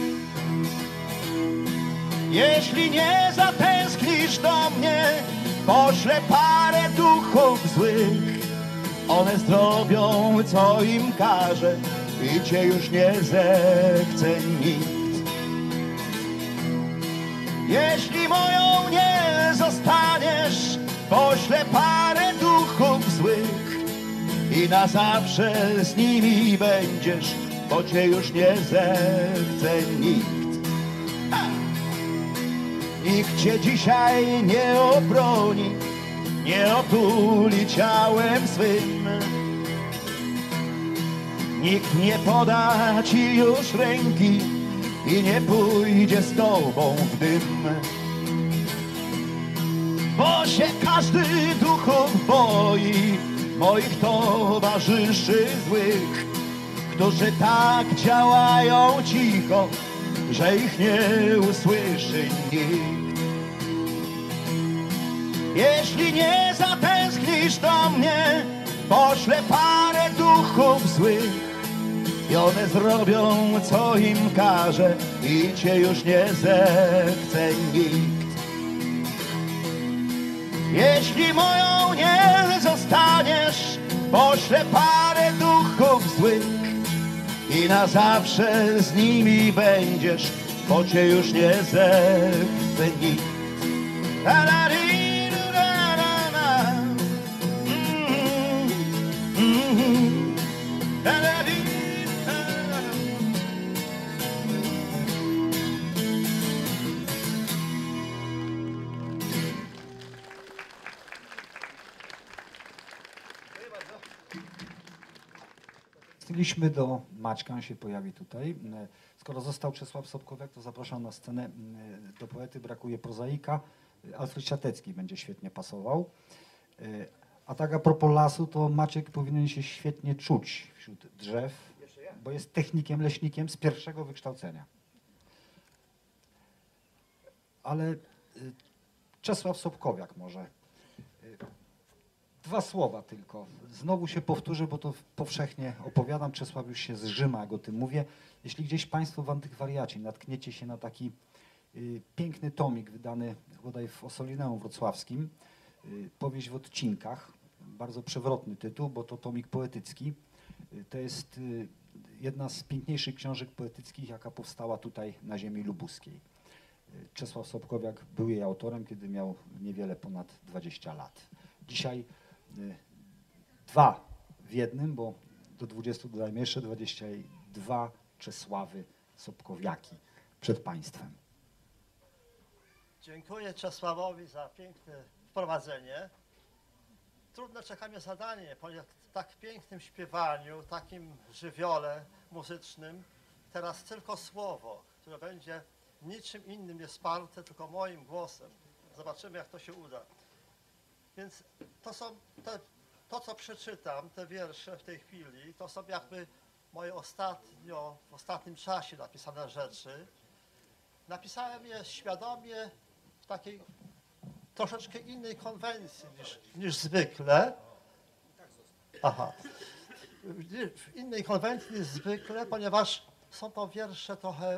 Jeśli nie zatęsknisz do mnie, poślę parę duchów złych. One zrobią, co im każę i cię już nie zechce nikt. Jeśli moją nie zostaniesz, poślę parę duchów złych. I na zawsze z nimi będziesz, bo cię już nie zechce nikt. Nikt cię dzisiaj nie obroni, nie otuli ciałem swym. Nikt nie poda ci już ręki i nie pójdzie z tobą w dym. Bo się każdy duchów boi, moich towarzyszy złych, którzy tak działają cicho, że ich nie usłyszy nikt. Jeśli nie zatęsknisz do mnie, poślę parę duchów złych i one zrobią, co im każe i cię już nie zechce nikt. Jeśli moją nie zostaniesz, poślę parę duchów złych i na zawsze z nimi będziesz, bo cię już nie zechce nikt. Stiliśmy do Maćka, on się pojawi tutaj. Skoro został Czesław Sobkowiak, to zapraszam na scenę do poety. Brakuje prozaika. Alfred Siatecki będzie świetnie pasował. A tak a propos lasu, to Maciek powinien się świetnie czuć wśród drzew, bo jest technikiem, leśnikiem z pierwszego wykształcenia. Ale Czesław Sobkowiak może. Dwa słowa tylko. Znowu się powtórzę, bo to powszechnie opowiadam. Czesław już się zżyma, jak o tym mówię. Jeśli gdzieś Państwo w Antykariacie natkniecie się na taki piękny tomik wydany bodaj w Ossolineum wrocławskim, powieść w odcinkach, bardzo przewrotny tytuł, bo to tomik poetycki. To jest jedna z piękniejszych książek poetyckich, jaka powstała tutaj na ziemi lubuskiej. Czesław Sobkowiak był jej autorem, kiedy miał niewiele ponad 20 lat. Dzisiaj dwa w jednym, bo do 20 dodajmy jeszcze 22 Czesławy Sobkowiaki przed Państwem. Dziękuję Czesławowi za piękne wprowadzenie. Trudne czeka mnie zadanie, po tak pięknym śpiewaniu, takim żywiole muzycznym. Teraz tylko słowo, które będzie niczym innym nie wsparte, tylko moim głosem. Zobaczymy, jak to się uda. Więc to, co przeczytam, te wiersze w tej chwili, to są jakby moje w ostatnim czasie napisane rzeczy. Napisałem je świadomie w takiej troszeczkę innej konwencji niż zwykle. Aha. W innej konwencji niż zwykle, ponieważ są to wiersze trochę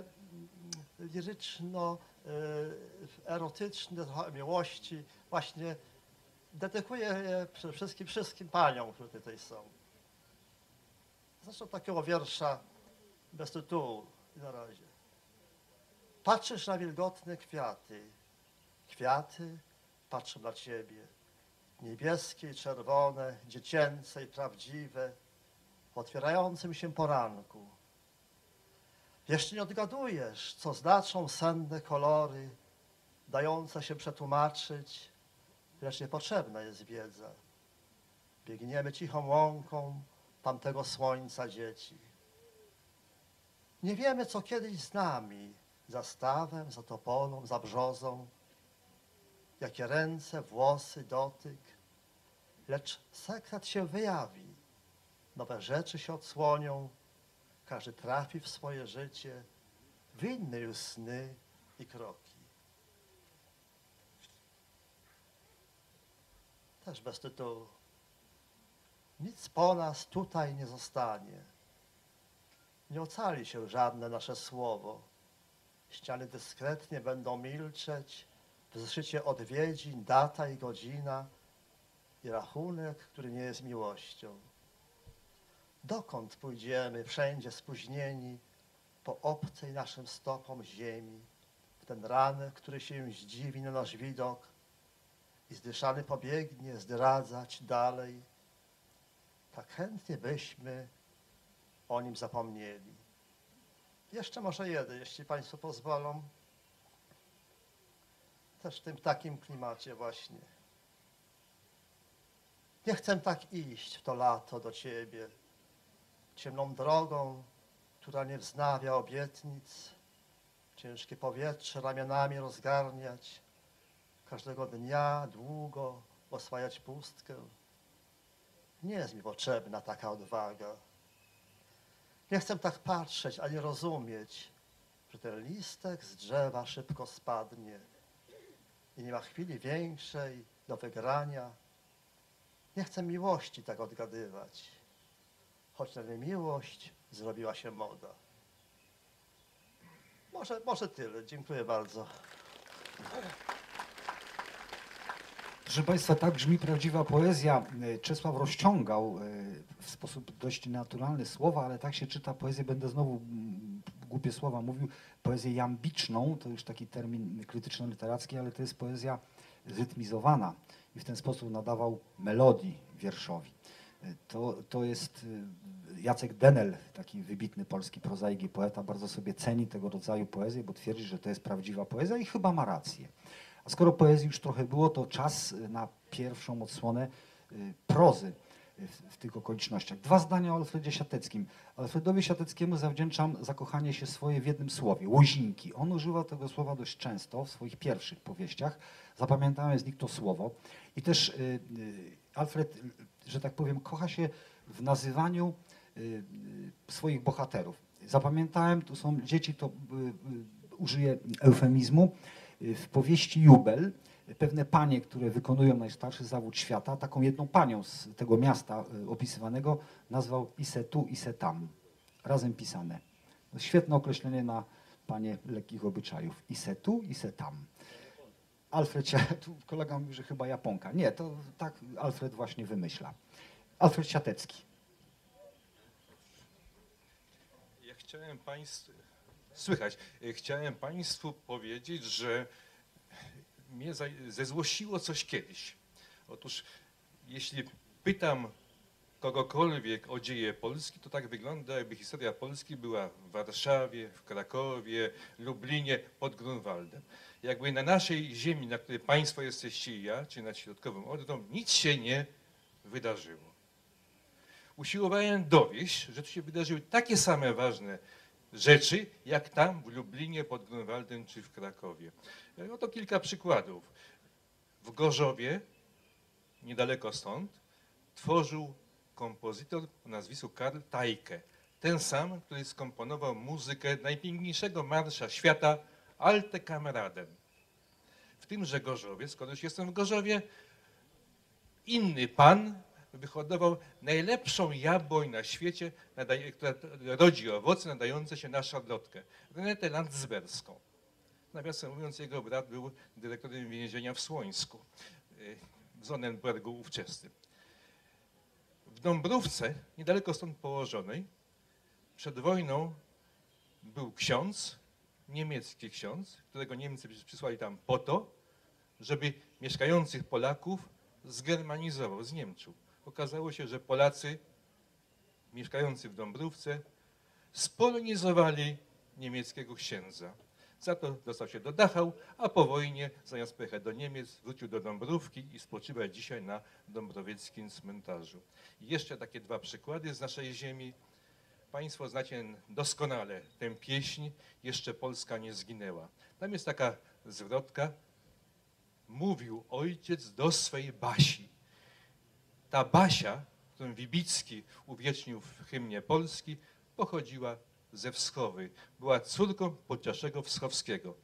liryczno-erotyczne, trochę miłości. Właśnie dedykuję je przede wszystkim wszystkim paniom, które tutaj są. Zacznę od takiego wiersza bez tytułu na razie. Patrzysz na wilgotne kwiaty. Kwiaty patrzą na ciebie. Niebieskie i czerwone, dziecięce i prawdziwe, w otwierającym się poranku. Jeszcze nie odgadujesz, co znaczą senne kolory, dające się przetłumaczyć, lecz niepotrzebna jest wiedza. Biegniemy cichą łąką tamtego słońca dzieci. Nie wiemy, co kiedyś z nami, za stawem, za topolą, za brzozą, jakie ręce, włosy, dotyk, lecz sekret się wyjawi, nowe rzeczy się odsłonią, każdy trafi w swoje życie, w inne już sny i kroki. Też bez tytułu. Nic po nas tutaj nie zostanie. Nie ocali się żadne nasze słowo. Ściany dyskretnie będą milczeć, w zeszycie odwiedzin, data i godzina i rachunek, który nie jest miłością. Dokąd pójdziemy, wszędzie spóźnieni, po obcej naszym stopom ziemi, w ten ranek, który się zdziwi na nasz widok i zdyszany pobiegnie zdradzać dalej. Tak chętnie byśmy o nim zapomnieli. Jeszcze może jeden, jeśli Państwo pozwolą. Też w tym takim klimacie właśnie. Nie chcę tak iść w to lato do Ciebie, ciemną drogą, która nie wznawia obietnic, ciężkie powietrze ramionami rozgarniać, każdego dnia długo oswajać pustkę. Nie jest mi potrzebna taka odwaga. Nie chcę tak patrzeć, ani rozumieć, że ten listek z drzewa szybko spadnie i nie ma chwili większej do wygrania. Nie chcę miłości tak odgadywać, choć na mnie miłość zrobiła się moda. Może tyle. Dziękuję bardzo. Proszę Państwa, tak brzmi prawdziwa poezja. Czesław rozciągał w sposób dość naturalny słowa, ale tak się czyta poezję, będę znowu głupie słowa mówił, poezję jambiczną, to już taki termin krytyczno-literacki, ale to jest poezja zrytmizowana i w ten sposób nadawał melodii wierszowi. To jest Jacek Denel, taki wybitny polski prozaik i poeta, bardzo sobie ceni tego rodzaju poezję, bo twierdzi, że to jest prawdziwa poezja i chyba ma rację. A skoro poezji już trochę było, to czas na pierwszą odsłonę prozy w tych okolicznościach. 2 zdania o Alfredzie Siateckim. Alfredowi Siateckiemu zawdzięczam zakochanie się swoje w jednym słowie, łozinki. On używa tego słowa dość często w swoich pierwszych powieściach. Zapamiętałem z nich to słowo. I też Alfred, że tak powiem, kocha się w nazywaniu swoich bohaterów. Zapamiętałem, tu są dzieci, to użyję eufemizmu, w powieści Jubel pewne panie, które wykonują najstarszy zawód świata, taką jedną panią z tego miasta opisywanego nazwał ise tu, ise tam. Razem pisane. Świetne określenie na panie lekkich obyczajów. Ise tu, ise tam. Alfred, tu kolega mówi, że chyba Japonka. Nie, to tak Alfred właśnie wymyśla. Alfred Siatecki. Ja chciałem Państwu powiedzieć, że mnie zezłosiło coś kiedyś. Otóż jeśli pytam kogokolwiek o dzieje Polski, to tak wygląda, jakby historia Polski była w Warszawie, w Krakowie, Lublinie, pod Grunwaldem. Jakby na naszej ziemi, na której Państwo jesteście i ja, czy nad Środkową Odrą, nic się nie wydarzyło. Usiłowałem dowieść, że tu się wydarzyły takie same ważne rzeczy, jak tam w Lublinie, pod Grunwaldem czy w Krakowie. Oto kilka przykładów. W Gorzowie, niedaleko stąd, tworzył kompozytor o nazwisku Karl Tajke. Ten sam, który skomponował muzykę najpiękniejszego marsza świata Alte Kameraden. W tymże Gorzowie, skoro już jestem w Gorzowie, inny pan wyhodował najlepszą jabłoń na świecie, która rodzi owoce nadające się na szarlotkę, Renetę Landsberską. Nawiasem mówiąc, jego brat był dyrektorem więzienia w Słońsku, w Sonnenbergu ówczesnym. W Dąbrówce, niedaleko stąd położonej, przed wojną był ksiądz, niemiecki ksiądz, którego Niemcy przysłali tam po to, żeby mieszkających Polaków zgermanizował, zniemczył. Okazało się, że Polacy mieszkający w Dąbrówce spolonizowali niemieckiego księdza. Za to dostał się do Dachau, a po wojnie zamiast pojechać do Niemiec wrócił do Dąbrówki i spoczywa dzisiaj na dąbrowieckim cmentarzu. I jeszcze takie 2 przykłady z naszej ziemi. Państwo znacie doskonale tę pieśń Jeszcze Polska nie zginęła. Tam jest taka zwrotka: mówił ojciec do swej Basi. Ta Basia, którą Wibicki uwiecznił w hymnie Polski, pochodziła ze Wschowy. Była córką Podczaszego Wschowskiego.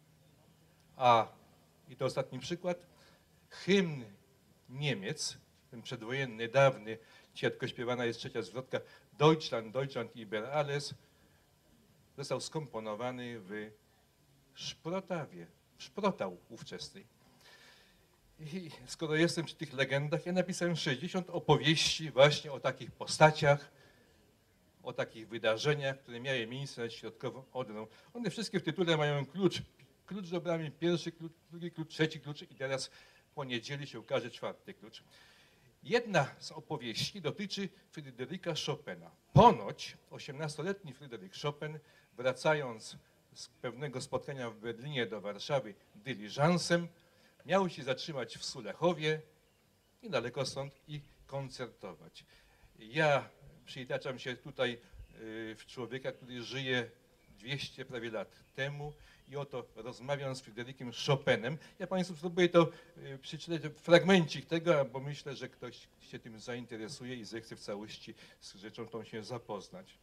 I to ostatni przykład, hymn Niemiec, ten przedwojenny, dawny, dzisiaj tylko śpiewana jest 3. zwrotka Deutschland, Deutschland über alles, został skomponowany w Szprotawie, w Szprotał ówczesnej. I skoro jestem przy tych legendach, ja napisałem 60 opowieści właśnie o takich postaciach, o takich wydarzeniach, które miały miejsce nad Środkową Odrą. One wszystkie w tytule mają klucz. Klucz do bramy, 1. klucz, 2. klucz, 3. klucz i teraz po niedzieli się ukaże 4. klucz. Jedna z opowieści dotyczy Fryderyka Chopina. Ponoć 18-letni Fryderyk Chopin, wracając z pewnego spotkania w Berlinie do Warszawy dyliżansem, miał się zatrzymać w Sulechowie, niedaleko stąd, i koncertować. Ja przytaczam się tutaj w człowieka, który żyje 200 prawie lat temu i oto rozmawiam z Fryderykiem Chopinem. Ja Państwu spróbuję to przeczytać fragmencik tego, bo myślę, że ktoś się tym zainteresuje i zechce w całości z rzeczą tą się zapoznać.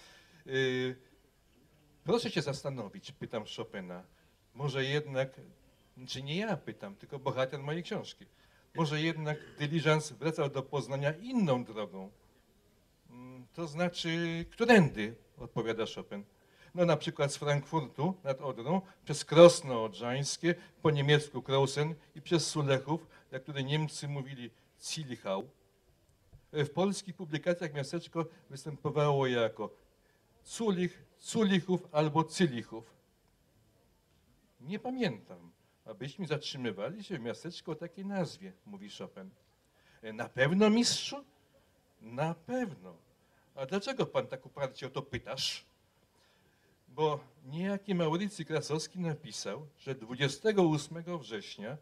Proszę się zastanowić, pytam Chopina, może jednak, czy nie ja pytam, tylko bohater mojej książki, może jednak dyliżans wracał do Poznania inną drogą. To znaczy, którędy, odpowiada Chopin. No na przykład z Frankfurtu nad Odrą, przez Krosno Odrzańskie, po niemiecku Krausen i przez Sulechów, na które Niemcy mówili Zilchau. W polskich publikacjach miasteczko występowało jako Zulich, Zulichów albo Cylichów. Nie pamiętam, abyśmy zatrzymywali się w miasteczku o takiej nazwie, mówi Chopin. Na pewno, mistrzu? Na pewno. A dlaczego pan tak uparcie o to pytasz? Bo niejaki Maurycy Krasowski napisał, że 28 września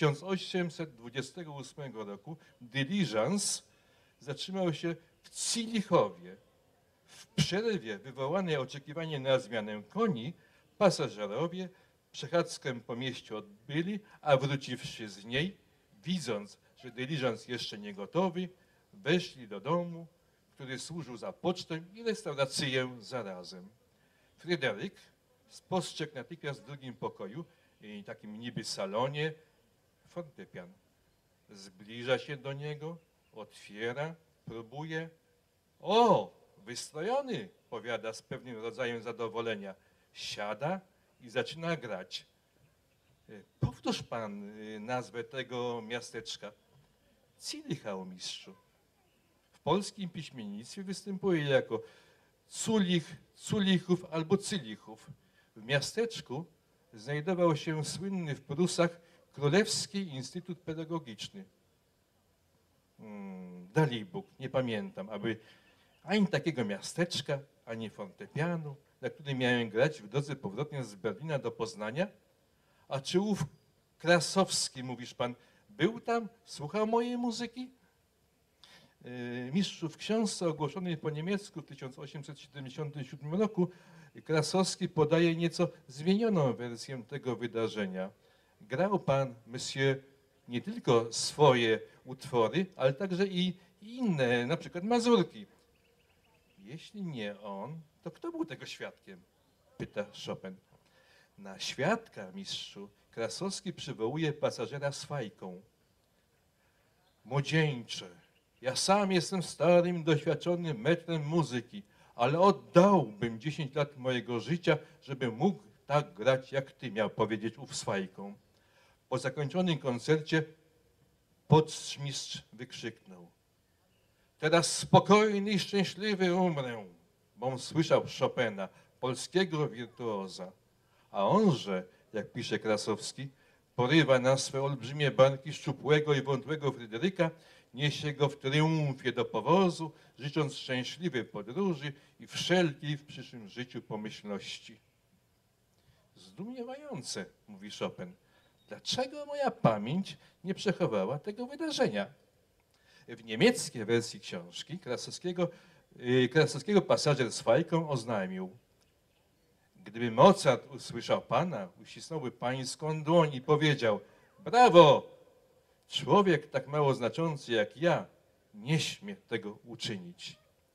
1828 roku dyliżans zatrzymał się w Zilichowie. W przerwie wywołanej oczekiwaniem na zmianę koni pasażerowie przechadzkę po mieście odbyli, a wróciwszy z niej, widząc, że dyliżans jeszcze nie gotowy, weszli do domu, który służył za pocztę i restaurację zarazem. Fryderyk spostrzegł natychmiast w drugim pokoju, takim niby salonie, fortepian. Zbliża się do niego, otwiera, próbuje. O, wystrojony, powiada z pewnym rodzajem zadowolenia. Siada i zaczyna grać. Powtórz pan nazwę tego miasteczka. Zilichau, mistrzu. W polskim piśmiennictwie występuje jako Zulich, Zulichów albo Cylichów. W miasteczku znajdował się słynny w Prusach Królewski Instytut Pedagogiczny. Dalej Bóg, nie pamiętam, aby ani takiego miasteczka, ani fortepianu, na którym miałem grać w drodze powrotnej z Berlina do Poznania. A czy ów Krasowski, mówisz pan, był tam, słuchał mojej muzyki? Mistrzu, w książce ogłoszonej po niemiecku w 1877 roku Krasowski podaje nieco zmienioną wersję tego wydarzenia. Grał pan, monsieur, nie tylko swoje utwory, ale także i inne, na przykład mazurki. Jeśli nie on, to kto był tego świadkiem? Pyta Chopin. Na świadka, mistrzu, Krasowski przywołuje pasażera z fajką. Młodzieńcze, ja sam jestem starym, doświadczonym metrem muzyki, ale oddałbym 10 lat mojego życia, żeby mógł tak grać, jak ty, miał powiedzieć ów z fajką. Po zakończonym koncercie pocztmistrz wykrzyknął. Teraz spokojny i szczęśliwy umrę, bom słyszał Chopina, polskiego wirtuoza. A onże, jak pisze Krasowski, porywa na swe olbrzymie barki szczupłego i wątłego Fryderyka, niesie go w triumfie do powozu, życząc szczęśliwej podróży i wszelkiej w przyszłym życiu pomyślności. Zdumiewające, mówi Chopin. Dlaczego moja pamięć nie przechowała tego wydarzenia? W niemieckiej wersji książki Krasowskiego pasażer z fajką oznajmił: gdyby Mozart usłyszał pana, uścisnąłby pańską dłoń i powiedział: brawo! Człowiek tak mało znaczący jak ja nie śmie tego uczynić.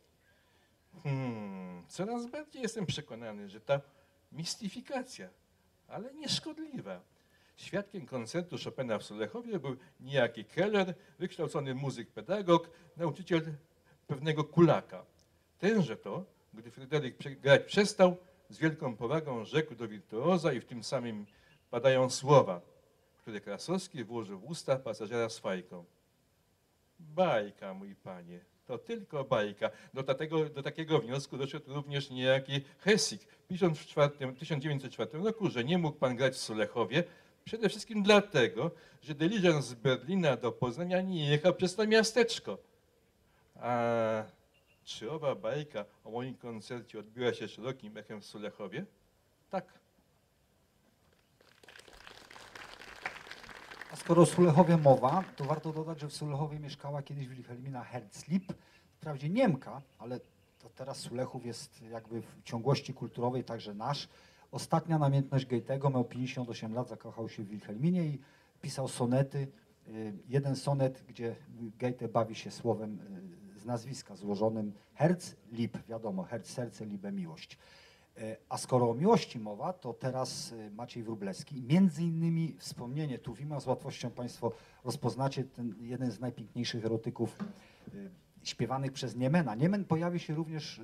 Coraz bardziej jestem przekonany, że ta mistyfikacja, ale nieszkodliwa. Świadkiem koncertu Chopina w Sulechowie był niejaki Keller, wykształcony muzyk pedagog, nauczyciel pewnego kulaka. Tenże to, gdy Fryderyk grać przestał, z wielką powagą rzekł do wirtuoza i w tym samym padają słowa, które Krasowski włożył w usta pasażera z fajką. Bajka, mój panie, to tylko bajka. Do takiego wniosku doszedł również niejaki Hessig, pisząc w 1904 roku, że nie mógł pan grać w Sulechowie, przede wszystkim dlatego, że dyliżans z Berlina do Poznania nie jechał przez to miasteczko. A czy owa bajka o moim koncercie odbiła się szerokim echem w Sulechowie? Tak. A skoro o Sulechowie mowa, to warto dodać, że w Sulechowie mieszkała kiedyś Wilhelmina Herzlieb, wprawdzie Niemka, ale to teraz Sulechów jest jakby w ciągłości kulturowej także nasz. Ostatnia namiętność Goethego, miał 58 lat, zakochał się w Wilhelminie i pisał sonety. Jeden sonet, gdzie Goethe bawi się słowem z nazwiska złożonym Herzlieb, wiadomo, Herz, serce, Liebe, miłość. A skoro o miłości mowa, to teraz Maciej Wróblewski. Między innymi wspomnienie Tuwima, z łatwością Państwo rozpoznacie ten jeden z najpiękniejszych erotyków śpiewanych przez Niemena. Niemen pojawi się również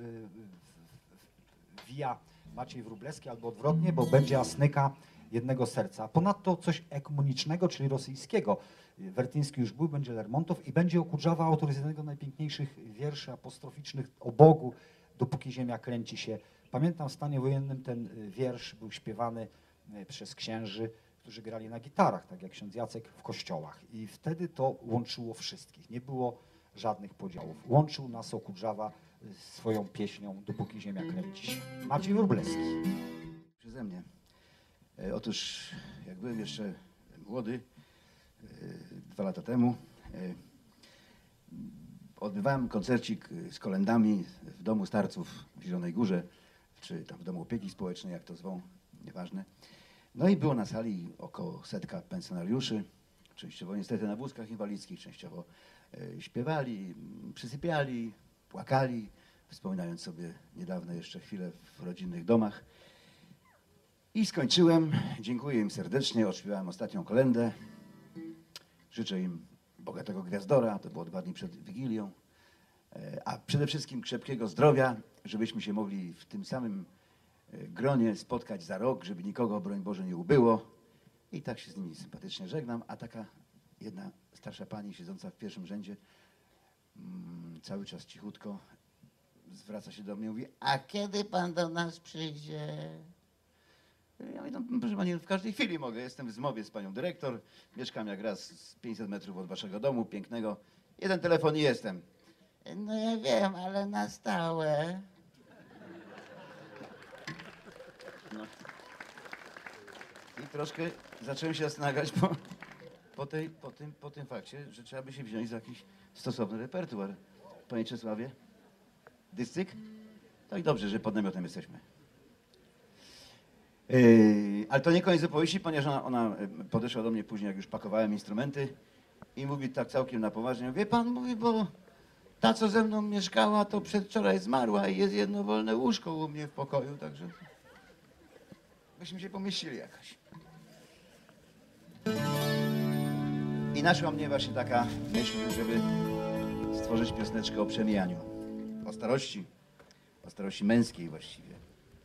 via Maciej Wróblewski albo odwrotnie, bo będzie Asnyka jednego serca. Ponadto coś ekumenicznego, czyli rosyjskiego. Wertyński już był, będzie Lermontow i będzie Okudżawa, autor z jednego z najpiękniejszych wierszy apostroficznych o Bogu, dopóki ziemia kręci się. Pamiętam w stanie wojennym ten wiersz był śpiewany przez księży, którzy grali na gitarach, tak jak ksiądz Jacek w kościołach. I wtedy to łączyło wszystkich. Nie było żadnych podziałów. Łączył nas Okudżawa swoją pieśnią, dopóki ziemia kręci się. Maciej Wróblewski. Przeze mnie. Otóż, jak byłem jeszcze młody, 2 lata temu, odbywałem koncercik z kolędami w Domu Starców w Zielonej Górze, czy tam w Domu Opieki Społecznej, jak to zwą, nieważne. No i było na sali około 100 pensjonariuszy, częściowo niestety na wózkach inwalidzkich, częściowo śpiewali, przysypiali, płakali, wspominając sobie niedawno jeszcze chwilę w rodzinnych domach. I skończyłem, dziękuję im serdecznie, odśpiewałem ostatnią kolędę. Życzę im bogatego gwiazdora, to było 2 dni przed Wigilią, a przede wszystkim krzepkiego zdrowia, żebyśmy się mogli w tym samym gronie spotkać za rok, żeby nikogo, broń Boże, nie ubyło. I tak się z nimi sympatycznie żegnam, a taka jedna starsza pani siedząca w pierwszym rzędzie, cały czas cichutko, zwraca się do mnie i mówi: a kiedy pan do nas przyjdzie? Ja mówię: no, proszę pani, w każdej chwili mogę. Jestem w zmowie z panią dyrektor. Mieszkam jak raz z 500 metrów od waszego domu, pięknego. Jeden telefon i jestem. No ja wiem, ale na stałe. No. I troszkę zacząłem się zastanawiać po tym fakcie, że trzeba by się wziąć za jakiś stosowny repertuar. Panie Czesławie? Dyscyk? To i dobrze, że pod namiotem jesteśmy. Ale to nie koniec opowieści, ponieważ ona podeszła do mnie później, jak już pakowałem instrumenty i mówi tak całkiem na poważnie: wie pan, mówi, bo ta, co ze mną mieszkała, to przedwczoraj zmarła i jest jedno wolne łóżko u mnie w pokoju, także byśmy się pomieścili jakoś. I naszła mnie właśnie taka myśl, żeby stworzyć pioseneczkę o przemijaniu, o starości męskiej właściwie.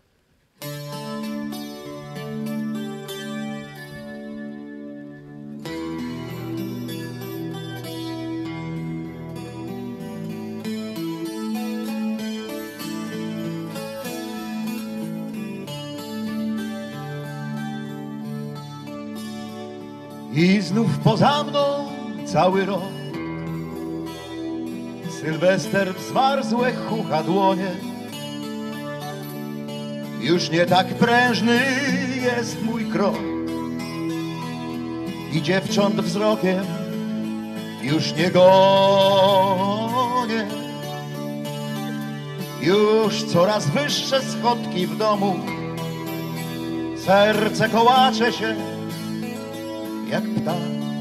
I znów poza mną cały rok, Sylwester w zmarzłe chucha dłonie. Już nie tak prężny jest mój krok i dziewcząt wzrokiem już nie gonię. Już coraz wyższe schodki w domu, serce kołacze się jak ptak.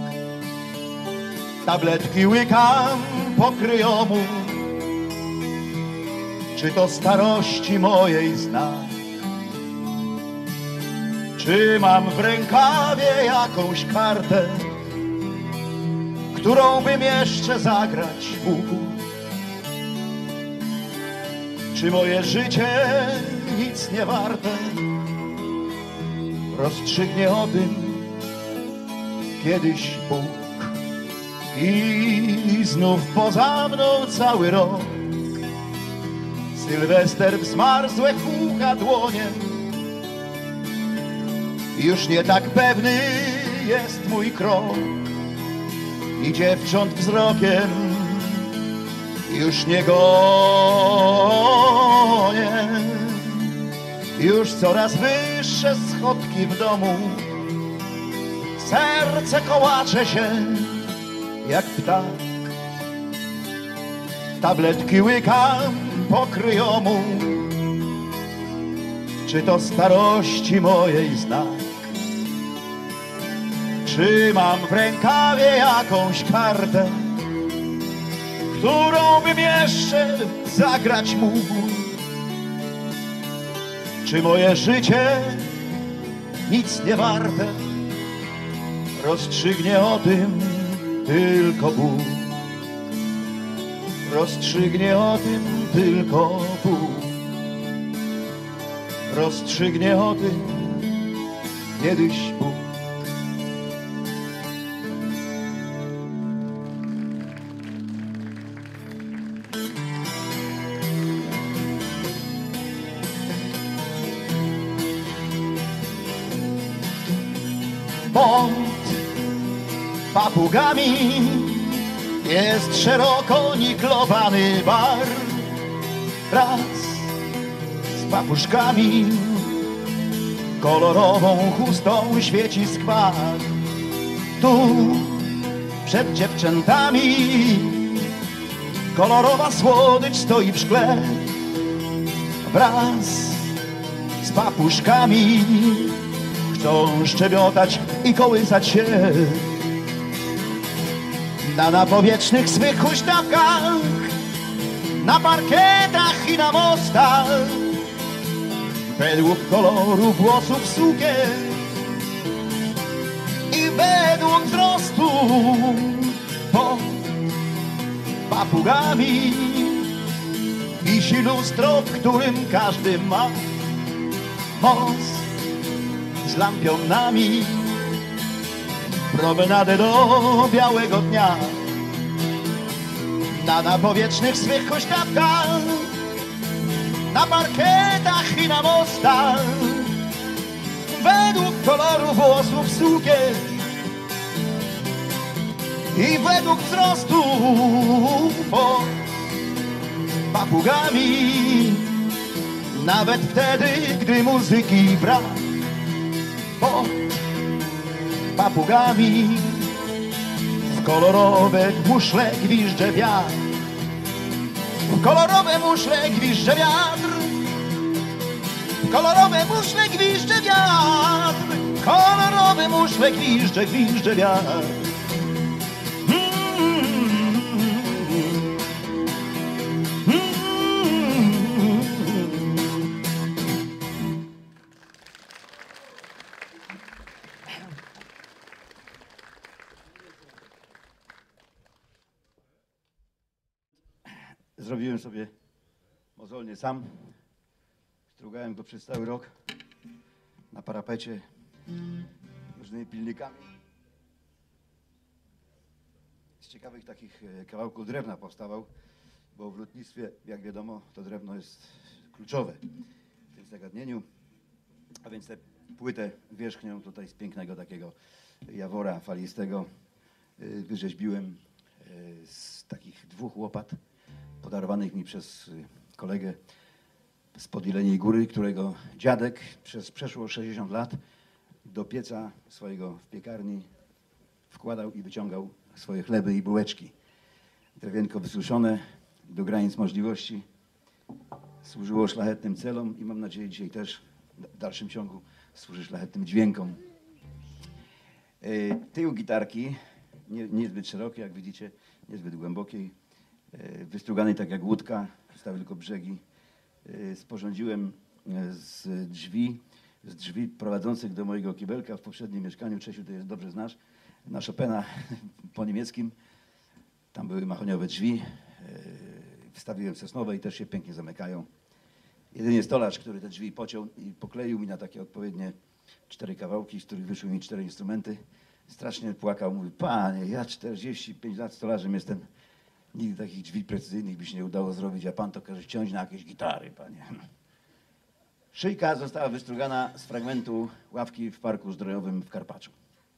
Tabletki łykam po kryjomu, czy to starości mojej znak? Czy mam w rękawie jakąś kartę, którą bym jeszcze zagrać mógł? Czy moje życie nic nie warte? Rozstrzygnie o tym kiedyś Bóg. I znów poza mną cały rok, Sylwester w zmarzłe chucha dłonie. Już nie tak pewny jest mój krok i dziewcząt wzrokiem już nie gonię. Już coraz wyższe schodki w domu, serce kołacze się jak ptak. Tabletki łykam pokryjomu, czy to starości mojej znak? Czy mam w rękawie jakąś kartę, którą bym jeszcze zagrać mógł? Czy moje życie nic nie warte? Rozstrzygnie o tym tylko Bóg. Rozstrzygnie o tym tylko Bóg. Rozstrzygnie o tym kiedyś Bóg. Pod papugami jest szeroko niklowany bar. Wraz z papuszkami kolorową chustą świeci skwar. Tu przed dziewczętami kolorowa słodycz stoi w szkle. Wraz z papuszkami chcą szczebiotać i kołysać się na powietrznych swych huśtawkach, na parkietach i na mostach, według koloru włosów sukien i według wzrostu. Pod papugami wisi lustro, w którym każdy ma most z lampionami, promenadę do białego dnia. Na powietrznych swych huśtawkach, na parkietach i na mostach, według koloru włosów sukien i według wzrostu. Pod papugami, nawet wtedy, gdy muzyki brak. Pod papugami w kolorowe muszle gwizdże wiatr. W kolorowe muszle gwizdże wiatr. W kolorowe muszle gwizdże wiatr. Kolorowe muszle gwizdże wiatr. Zrobiłem sobie mozolnie sam. Strugałem go przez cały rok na parapecie różnymi pilnikami. Z ciekawych takich kawałków drewna powstawał, bo w lotnictwie, jak wiadomo, to drewno jest kluczowe w tym zagadnieniu. A więc tę płytę wierzchnią tutaj z pięknego takiego jawora falistego wyrzeźbiłem z takich 2 łopat podarowanych mi przez kolegę spod Jeleniej Góry, którego dziadek przez przeszło 60 lat do pieca swojego w piekarni wkładał i wyciągał swoje chleby i bułeczki. Drewienko wysuszone do granic możliwości służyło szlachetnym celom i mam nadzieję dzisiaj też w dalszym ciągu służy szlachetnym dźwiękom. Tył gitarki, niezbyt szeroki, jak widzicie, niezbyt głębokiej, wystruganej tak jak łódka, zostały tylko brzegi. Sporządziłem z drzwi prowadzących do mojego kibelka w poprzednim mieszkaniu. Czesiu, to jest dobrze znasz, na Chopina po niemieckim. Tam były mahoniowe drzwi. Wstawiłem sosnowe i też się pięknie zamykają. Jedynie stolarz, który te drzwi pociął i pokleił mi na takie odpowiednie 4 kawałki, z których wyszły mi 4 instrumenty. Strasznie płakał, mówi: panie, ja 45 lat stolarzem jestem. Nigdy takich drzwi precyzyjnych by się nie udało zrobić, a pan to każe ciąć na jakieś gitary, panie. Szyjka została wystrugana z fragmentu ławki w Parku Zdrojowym w Karpaczu.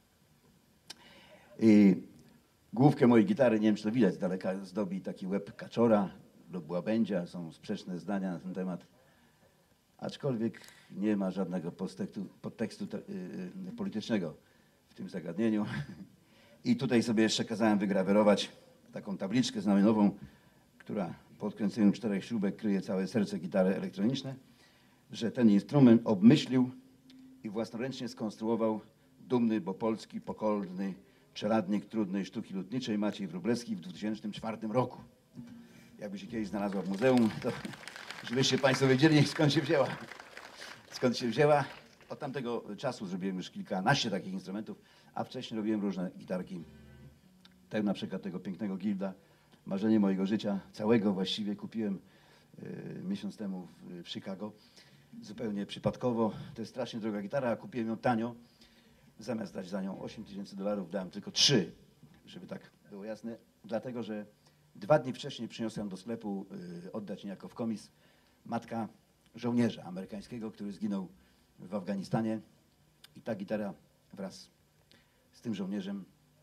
I główkę mojej gitary, nie wiem czy to widać z daleka, zdobi taki łeb kaczora lub łabędzia. Są sprzeczne zdania na ten temat. Aczkolwiek nie ma żadnego podtekstu politycznego w tym zagadnieniu. I tutaj sobie jeszcze kazałem wygrawerować taką tabliczkę znamionową, która po odkręceniu 4 śrubek kryje całe serce gitary elektroniczne, że ten instrument obmyślił i własnoręcznie skonstruował dumny, bo polski, pokolny czeladnik trudnej sztuki lutniczej Maciej Wróblewski w 2004 roku. Jakby się kiedyś znalazła w muzeum, to żebyście Państwo wiedzieli, skąd się wzięła. Skąd się wzięła. Od tamtego czasu zrobiłem już kilkanaście takich instrumentów, a wcześniej robiłem różne gitarki. Tak na przykład tego pięknego Gilda, marzenie mojego życia, całego właściwie kupiłem miesiąc temu w Chicago. Zupełnie przypadkowo. To jest strasznie droga gitara, a kupiłem ją tanio. Zamiast dać za nią $8000, dałem tylko 3, żeby tak było jasne. Dlatego, że 2 dni wcześniej przyniosłem do sklepu oddać niejako w komis matka żołnierza amerykańskiego, który zginął w Afganistanie. I ta gitara wraz z tym żołnierzem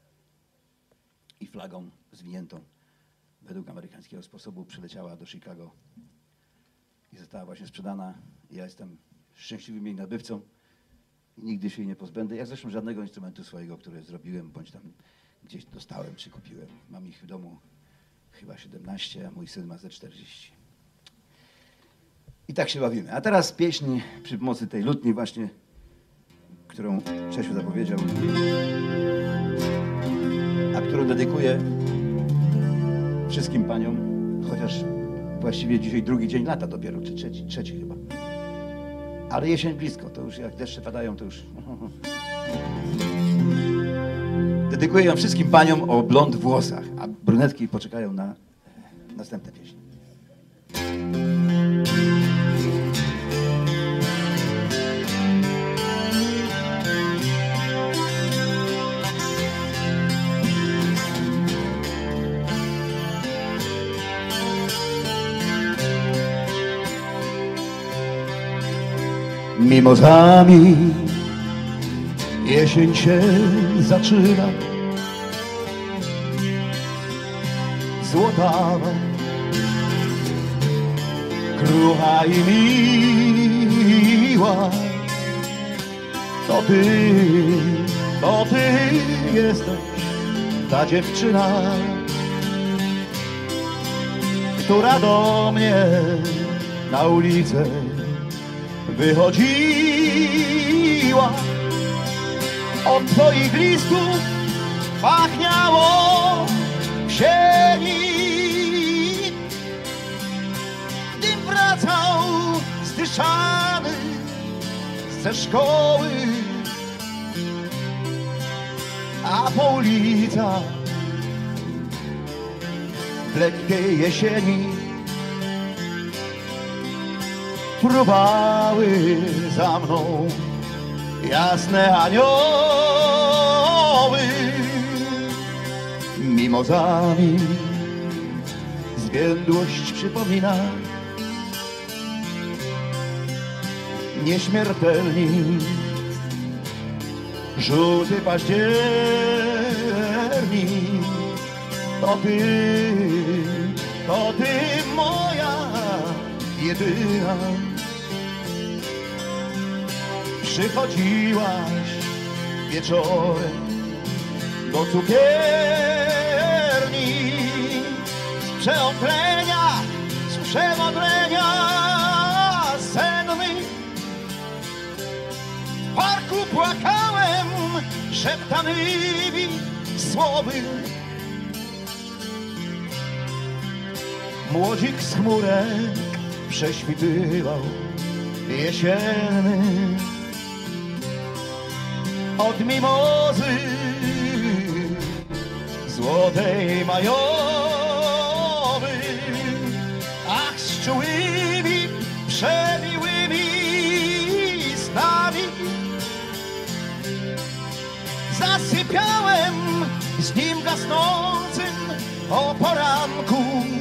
i flagą zwiniętą według amerykańskiego sposobu przyleciała do Chicago i została właśnie sprzedana. Ja jestem szczęśliwym jej nabywcą i nigdy się jej nie pozbędę. Jak zresztą żadnego instrumentu swojego, które zrobiłem, bądź tam gdzieś dostałem czy kupiłem. Mam ich w domu chyba 17, a mój syn ma ze 40. I tak się bawimy. A teraz pieśń przy pomocy tej lutni właśnie, którą Czesiu zapowiedział, a którą dedykuję wszystkim paniom, chociaż właściwie dzisiaj drugi dzień lata dopiero, czy trzeci chyba. Ale jesień blisko, to już jak deszcze padają, to już... Dedykuję ją wszystkim paniom o blond włosach, a brunetki poczekają na następne pieśni. Mimozami jesień się zaczyna, złotawa, krucha i miła. To ty jesteś ta dziewczyna, która do mnie na ulicę wychodziła. Od twoich listów pachniało w sieni. Gdym wracał zdyszany ze szkoły, a po ulicach w lekkiej jesieni fruwały za mną jasne anioły. Mimozami zwiędłość przypomina, nieśmiertelni żółty październik. To ty moja jedyna. Przychodziłaś wieczorem do cukierni, z przemodlenia senny. W parku płakałem szeptanymi słowy. Młodzik z chmurek prześwitywał jesienny. Od mimozy złotej majowy, ach, z czułymi, przemiłymi snami zasypiałem z nim gasnącym o poranku.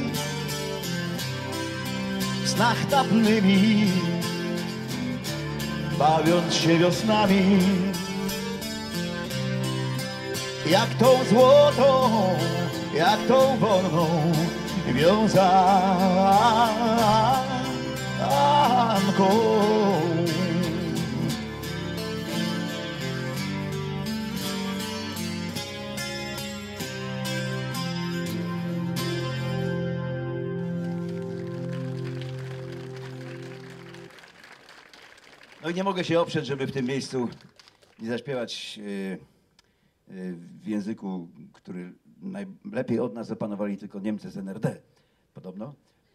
W snach dawnymi, bawiąc się wiosnami, jak tą złotą, jak tą wolną wiązanką. No i nie mogę się oprzeć, żeby w tym miejscu nie zaśpiewać w języku, który najlepiej od nas opanowali tylko Niemcy z NRD, podobno.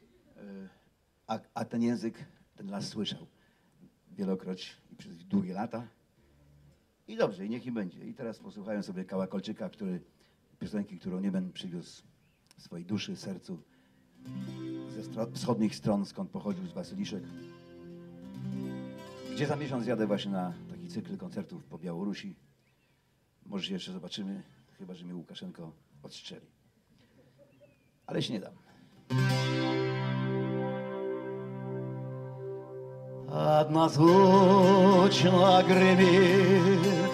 A ten język, ten las słyszał wielokroć i przez długie lata. I dobrze, i niech im będzie. I teraz posłuchają sobie Kołakolczyka, piosenki, którą Niemen przywiózł w swojej duszy, sercu ze wschodnich stron, skąd pochodził z Wasyliszek. Gdzie za miesiąc jadę właśnie na taki cykl koncertów po Białorusi. Może się jeszcze zobaczymy, chyba że mnie Łukaszenko odstrzeli. Ale się nie dam. Одна звучно гремит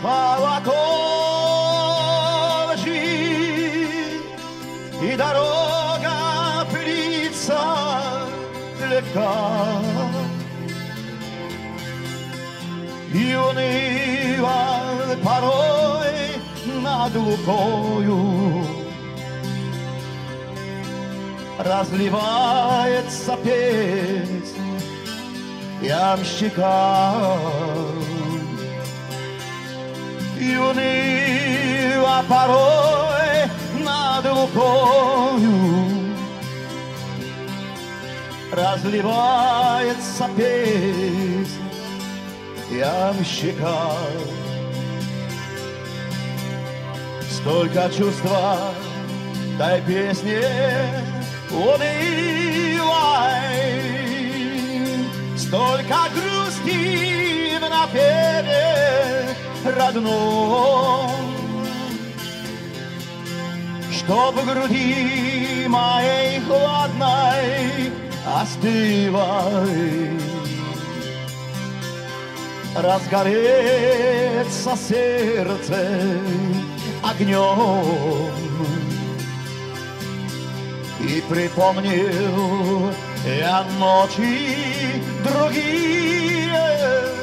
колокольчик, и дорога пылится слегка. И уныло порой над лукою разливается песнь ямщика. И уныло порой над лукою разливается песнь ямщика. Столько чувства дай песне унылой, столько грусти в напеве родном, чтоб в груди моей хладной остылой разгореться сердце огнем. И припомнил я ночи другие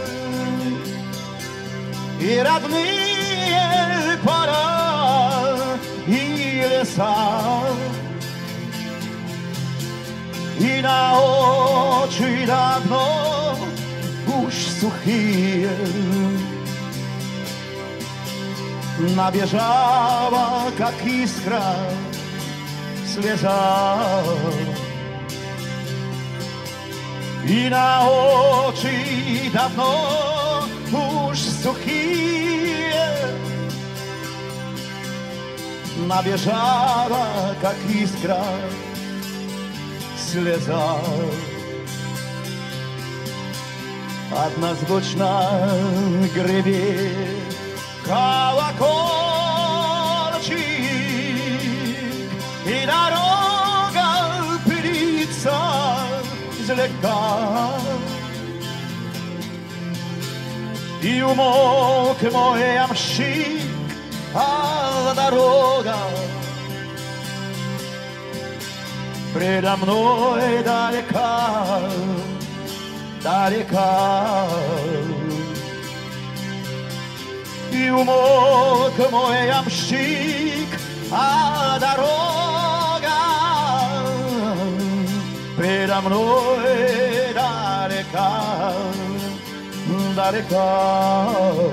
и родные поля и леса, и на очи давно уж сухие набежала, как искра, слеза. И на очи давно уж сухие набежала, как искра, слеза. Однозвучно гребет колокольчик, и дорога пылится слегка. И умолк мой ямщик, а дорога предо мной далека, далека. И умолк мой ямщик, а дорога предо мной далека, далека.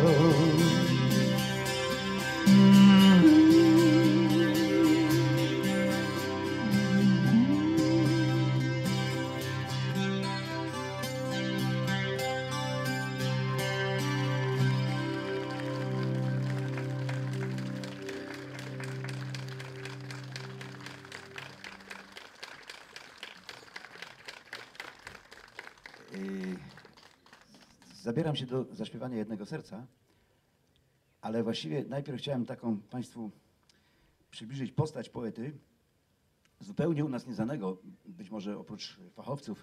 Zabieram się do zaśpiewania jednego serca, ale właściwie najpierw chciałem taką Państwu przybliżyć postać poety, zupełnie u nas nieznanego, być może oprócz fachowców.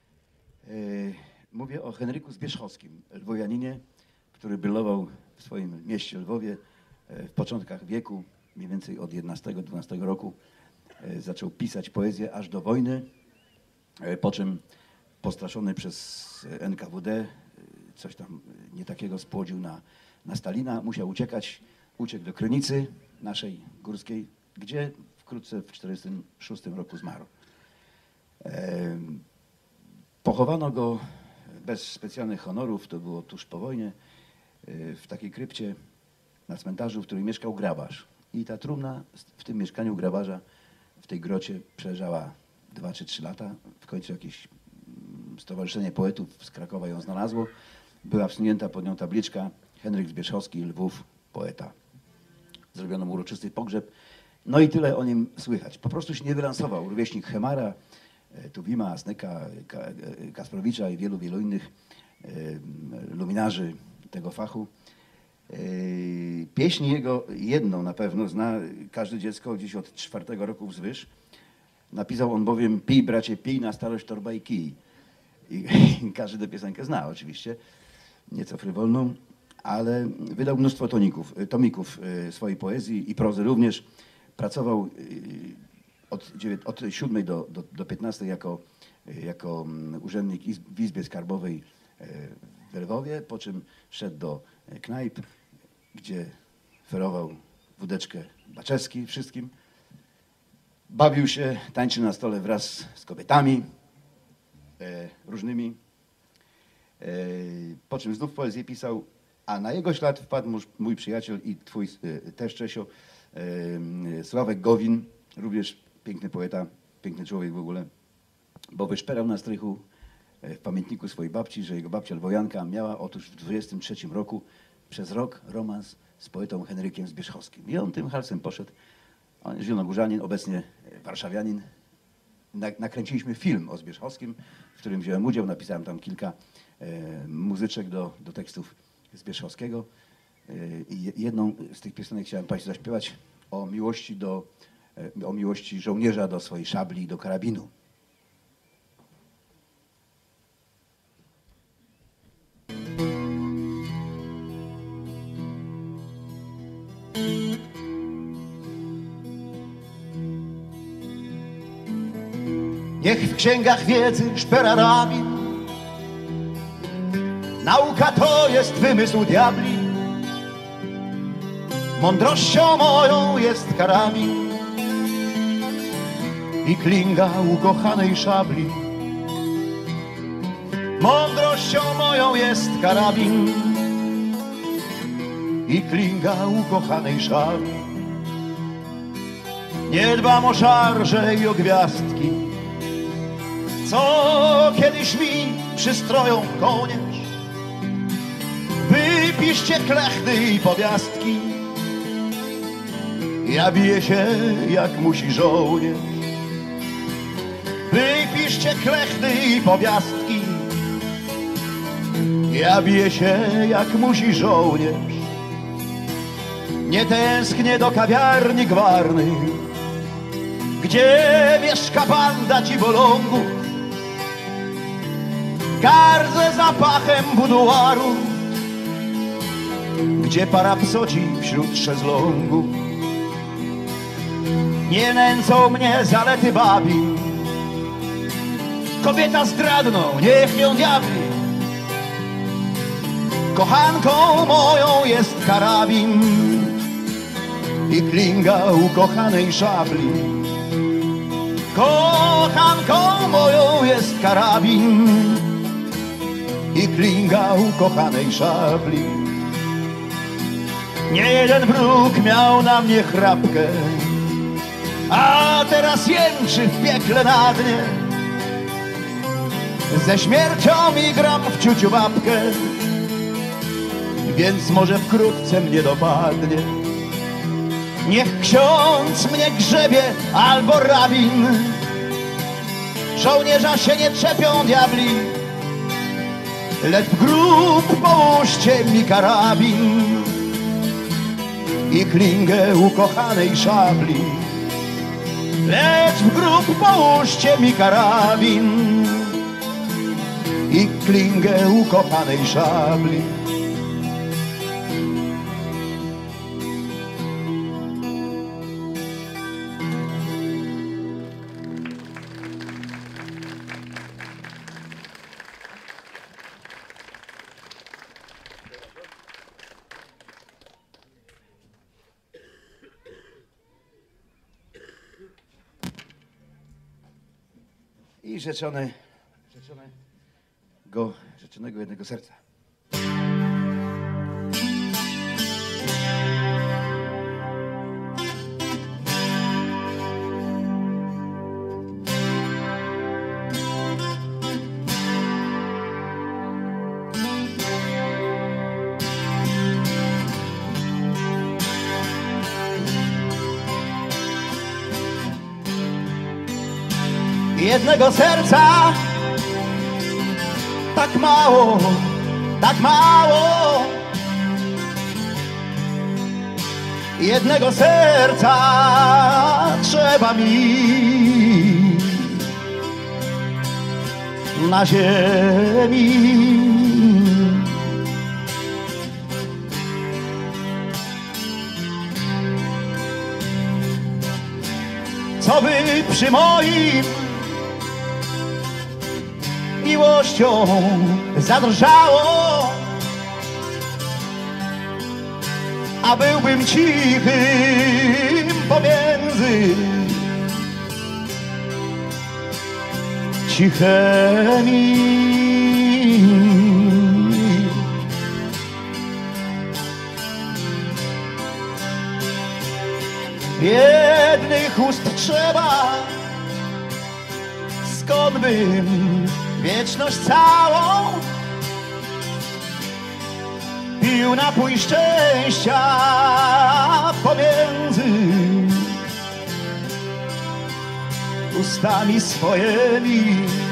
Mówię o Henryku Zbierzchowskim, lwojaninie, który brylował w swoim mieście Lwowie w początkach wieku, mniej więcej od XI-XII roku. Zaczął pisać poezję aż do wojny, po czym postraszony przez NKWD, coś tam nie takiego spłodził na Stalina, musiał uciekać, uciekł do Krynicy naszej górskiej, gdzie wkrótce w 1946 roku zmarł. Pochowano go bez specjalnych honorów, to było tuż po wojnie, w takiej krypcie na cmentarzu, w którym mieszkał grabarz. I ta trumna w tym mieszkaniu grabarza, w tej grocie przeleżała 2 czy 3 lata. W końcu jakieś stowarzyszenie poetów z Krakowa ją znalazło. Była wsunięta pod nią tabliczka: Henryk Zbierzchowski, Lwów, poeta. Zrobiono mu uroczysty pogrzeb. No i tyle o nim słychać. Po prostu się nie wylansował. Rówieśnik Chemara, Tuwima, Asnyka, Kasprowicza i wielu, wielu innych luminarzy tego fachu. Pieśń jego, jedną na pewno zna każde dziecko gdzieś od 4 roku wzwyż. Napisał on bowiem: pij, bracie, pij, na starość torba i kij. I każdy tę piosenkę zna oczywiście, nieco frywolną, ale wydał mnóstwo tomików swojej poezji i prozy również. Pracował od 7 do 15 jako urzędnik w Izbie Skarbowej w Lwowie, po czym szedł do knajp, gdzie ferował wódeczkę Baczewski wszystkim. Bawił się, tańczył na stole wraz z kobietami różnymi, po czym znów poezję pisał, a na jego ślad wpadł mój przyjaciel i twój też, Czesio, Sławek Gowin, również piękny poeta, piękny człowiek w ogóle, bo wyszperał na strychu w pamiętniku swojej babci, że jego babcia Lwojanka miała otóż w 23 roku przez rok romans z poetą Henrykiem Zbierzchowskim. I on tym halsem poszedł. On jest zielonogórzanin, obecnie warszawianin. Nakręciliśmy film o Zbierzchowskim, w którym wziąłem udział. Napisałem tam kilka muzyczek do tekstów Zbierzchowskiego. I jedną z tych piosenek chciałem Państwu zaśpiewać o miłości żołnierza do swojej szabli i do karabinu. Niech w księgach wiedzy szpera rabin, nauka to jest wymysł diabli. Mądrością moją jest karabin i klinga ukochanej szabli. Mądrością moją jest karabin i klinga ukochanej szabli. Nie dbam o szarże i o gwiazdki, co kiedyś mi przystroją kołnierz. Wypiszcie klechdy i powiastki, ja biję się jak musi żołnierz. Wypiszcie klechdy i powiastki, ja biję się jak musi żołnierz. Nie tęsknię do kawiarni gwarnych, gdzie mieszka banda dziwolągów. Gardzę zapachem buduaru, gdzie para psoci wśród szezlongów. Nie nęcą mnie zalety babi, kobieta zdradną, niech ją diabli. Kochanką moją jest karabin i klinga ukochanej szabli. Kochanką moją jest karabin i klinga ukochanej szabli. Nie jeden wróg miał na mnie chrapkę, a teraz jęczy w piekle na dnie. Ze śmiercią mi gram w ciuciu babkę, więc może wkrótce mnie dopadnie. Niech ksiądz mnie grzebie albo rabin, żołnierza się nie czepią diabli, lecz w grób połóżcie mi karabin i klingę ukochanej szabli. Lecz w grób połóżcie mi karabin i klingę ukochanej szabli. I rzeczony niedoświadczonego jednego serca. Jednego serca, tak mało, tak mało. Jednego serca trzeba mi na ziemi. Co by przy moim miłością zadrżało, a byłbym cichym pomiędzy cichymi. Jednych ust trzeba, skąd bym wieczność całą pił napój szczęścia pomiędzy ustami swojemi.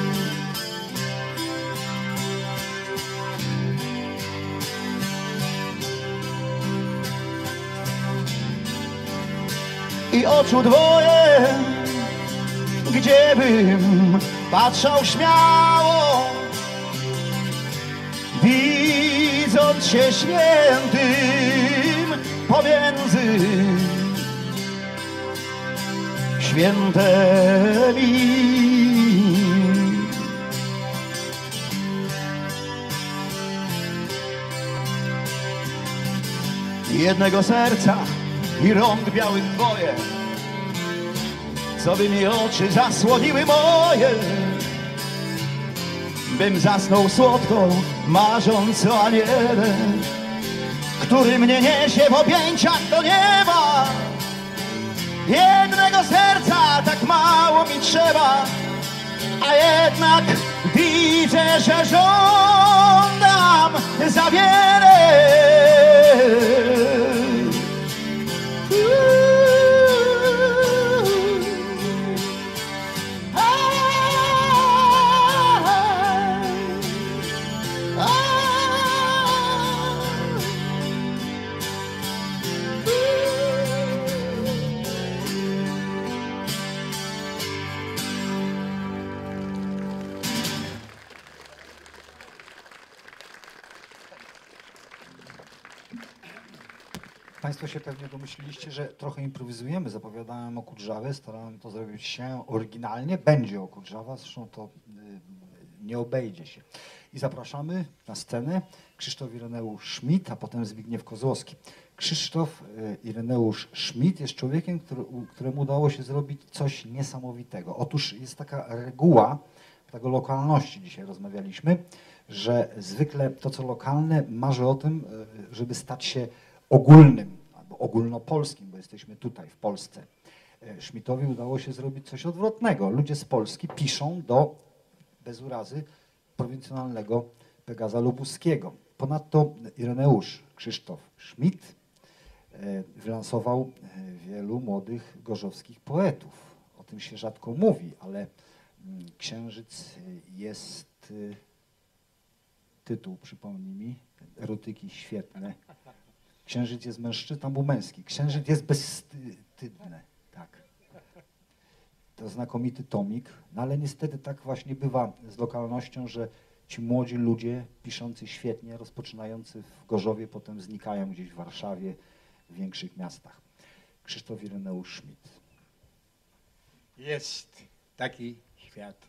I oczu dwoje, gdziebym patrzał śmiało, widząc się świętym pomiędzy świętymi. Jednego serca i rąk białych dwoje, co by mi oczy zasłoniły moje, bym zasnął słodko, marząc o aniele, który mnie niesie w objęciach do nieba. Jednego serca tak mało mi trzeba, a jednak widzę, że żądam za wiele. Państwo się pewnie domyśliliście, że trochę improwizujemy. Zapowiadałem o Kudrzawie, starałem to zrobić się oryginalnie. Będzie o Kudrzawa, zresztą to nie obejdzie się. I zapraszamy na scenę Krzysztof Ireneusz Schmidt, a potem Zbigniew Kozłowski. Krzysztof Ireneusz Schmidt jest człowiekiem, któremu udało się zrobić coś niesamowitego. Otóż jest taka reguła, tego lokalności dzisiaj rozmawialiśmy, że zwykle to, co lokalne, marzy o tym, żeby stać się ogólnym albo ogólnopolskim, bo jesteśmy tutaj w Polsce. Schmidtowi udało się zrobić coś odwrotnego. Ludzie z Polski piszą do, bez urazy, prowincjonalnego Pegaza Lubuskiego. Ponadto Ireneusz Krzysztof Schmidt wylansował wielu młodych gorzowskich poetów. O tym się rzadko mówi, ale Księżyc jest, tytuł przypomnij mi, erotyki świetne. Księżyc jest mężczyzną, tam był męski. Księżyc jest bezwstydny, tak. To znakomity tomik, no ale niestety tak właśnie bywa z lokalnością, że ci młodzi ludzie piszący świetnie, rozpoczynający w Gorzowie, potem znikają gdzieś w Warszawie, w większych miastach. Krzysztof Ireneusz Schmidt. Jest taki świat.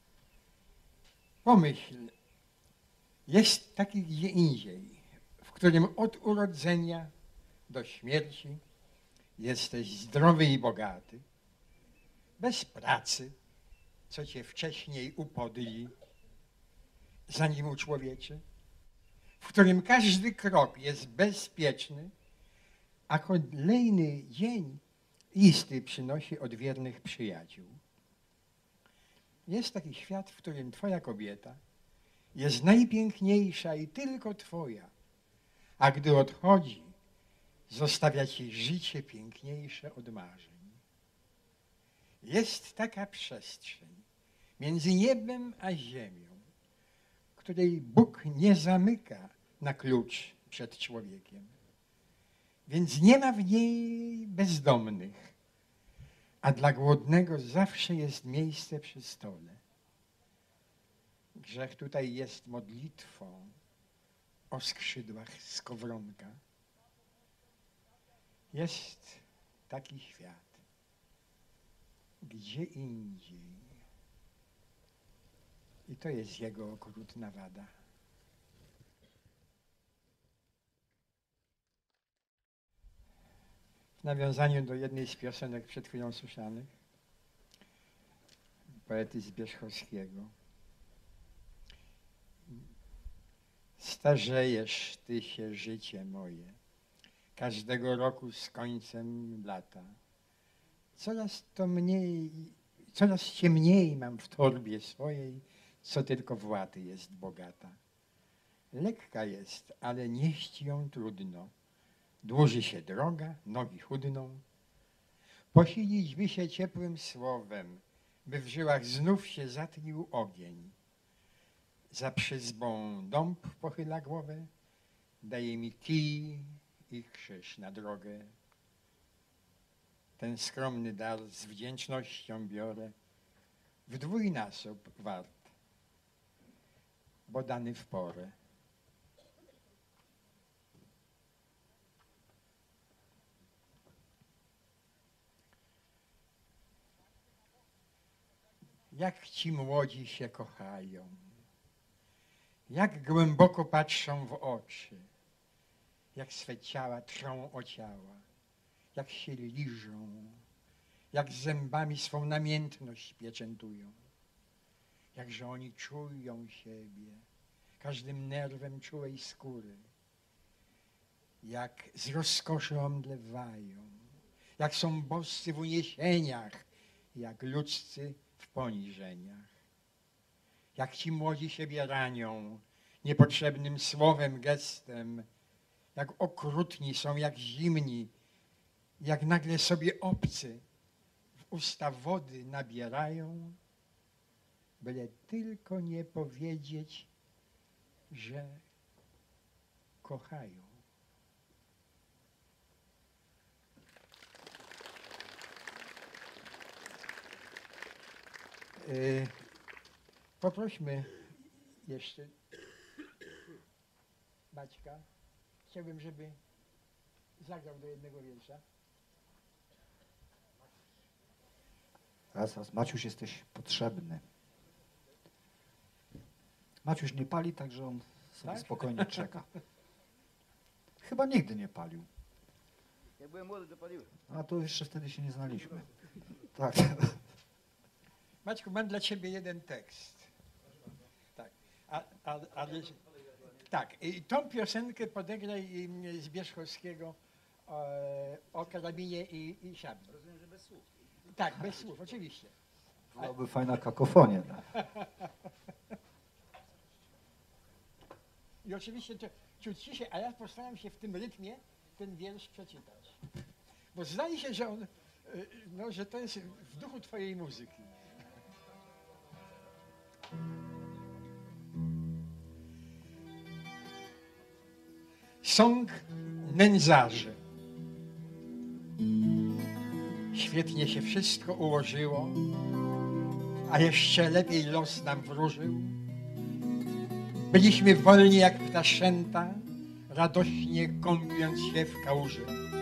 Pomyśl, jest taki gdzie indziej, w którym od urodzenia do śmierci jesteś zdrowy i bogaty, bez pracy, co cię wcześniej upodli, zanim uczłowieczy, w którym każdy krok jest bezpieczny, a kolejny dzień listy przynosi od wiernych przyjaciół. Jest taki świat, w którym twoja kobieta jest najpiękniejsza i tylko twoja, a gdy odchodzi, zostawia ci życie piękniejsze od marzeń. Jest taka przestrzeń między niebem a ziemią, której Bóg nie zamyka na klucz przed człowiekiem. Więc nie ma w niej bezdomnych, a dla głodnego zawsze jest miejsce przy stole. Grzech tutaj jest modlitwą o skrzydłach skowronka. Jest taki świat, gdzie indziej. I to jest jego okrutna wada. W nawiązaniu do jednej z piosenek przed chwilą słyszanych, poety Zbierzchowskiego. Starzejesz ty się, życie moje, każdego roku z końcem lata. Coraz ciemniej mam w torbie swojej, co tylko w łaty jest bogata. Lekka jest, ale nieść ją trudno. Dłuży się droga, nogi chudną. Posilić by się ciepłym słowem, by w żyłach znów się zatlił ogień. Za przyzbą dąb pochyla głowę, daje mi kij i krzyż na drogę. Ten skromny dar z wdzięcznością biorę, w dwójnasób wart, bo dany w porę. Jak ci młodzi się kochają, jak głęboko patrzą w oczy, jak swe ciała trą o ciała, jak się liżą, jak zębami swą namiętność pieczętują. Jakże oni czują siebie, każdym nerwem czułej skóry, jak z rozkoszy omdlewają, jak są boscy w uniesieniach, jak ludzcy w poniżeniach. Jak ci młodzi siebie ranią niepotrzebnym słowem, gestem, jak okrutni są, jak zimni, jak nagle sobie obcy w usta wody nabierają, byle tylko nie powiedzieć, że kochają. Poprośmy jeszcze Maćka. Chciałbym, żeby zagrał do jednego wiersza. Raz, Maciuś, jesteś potrzebny. Maciuś nie pali, także on sobie Tak? spokojnie czeka. Chyba nigdy nie palił. Jak byłem młody, to paliłem. A to jeszcze wtedy się nie znaliśmy. Tak. Maćku, mam dla ciebie jeden tekst. Tak, ale tak, i tą piosenkę podegraj z Bierzchowskiego o karabinie i szabli. Rozumiem, że bez słów. Tak, bez słów, oczywiście. Byłaby fajna kakofonia. I oczywiście to ciut ciszej, a ja postaram się w tym rytmie ten wiersz przeczytać. Bo zdaje się, że on, no, że to jest w duchu twojej muzyki. Sąg nędzarzy. Świetnie się wszystko ułożyło, a jeszcze lepiej los nam wróżył. Byliśmy wolni jak ptaszęta, radośnie kąpiąc się w kałuży.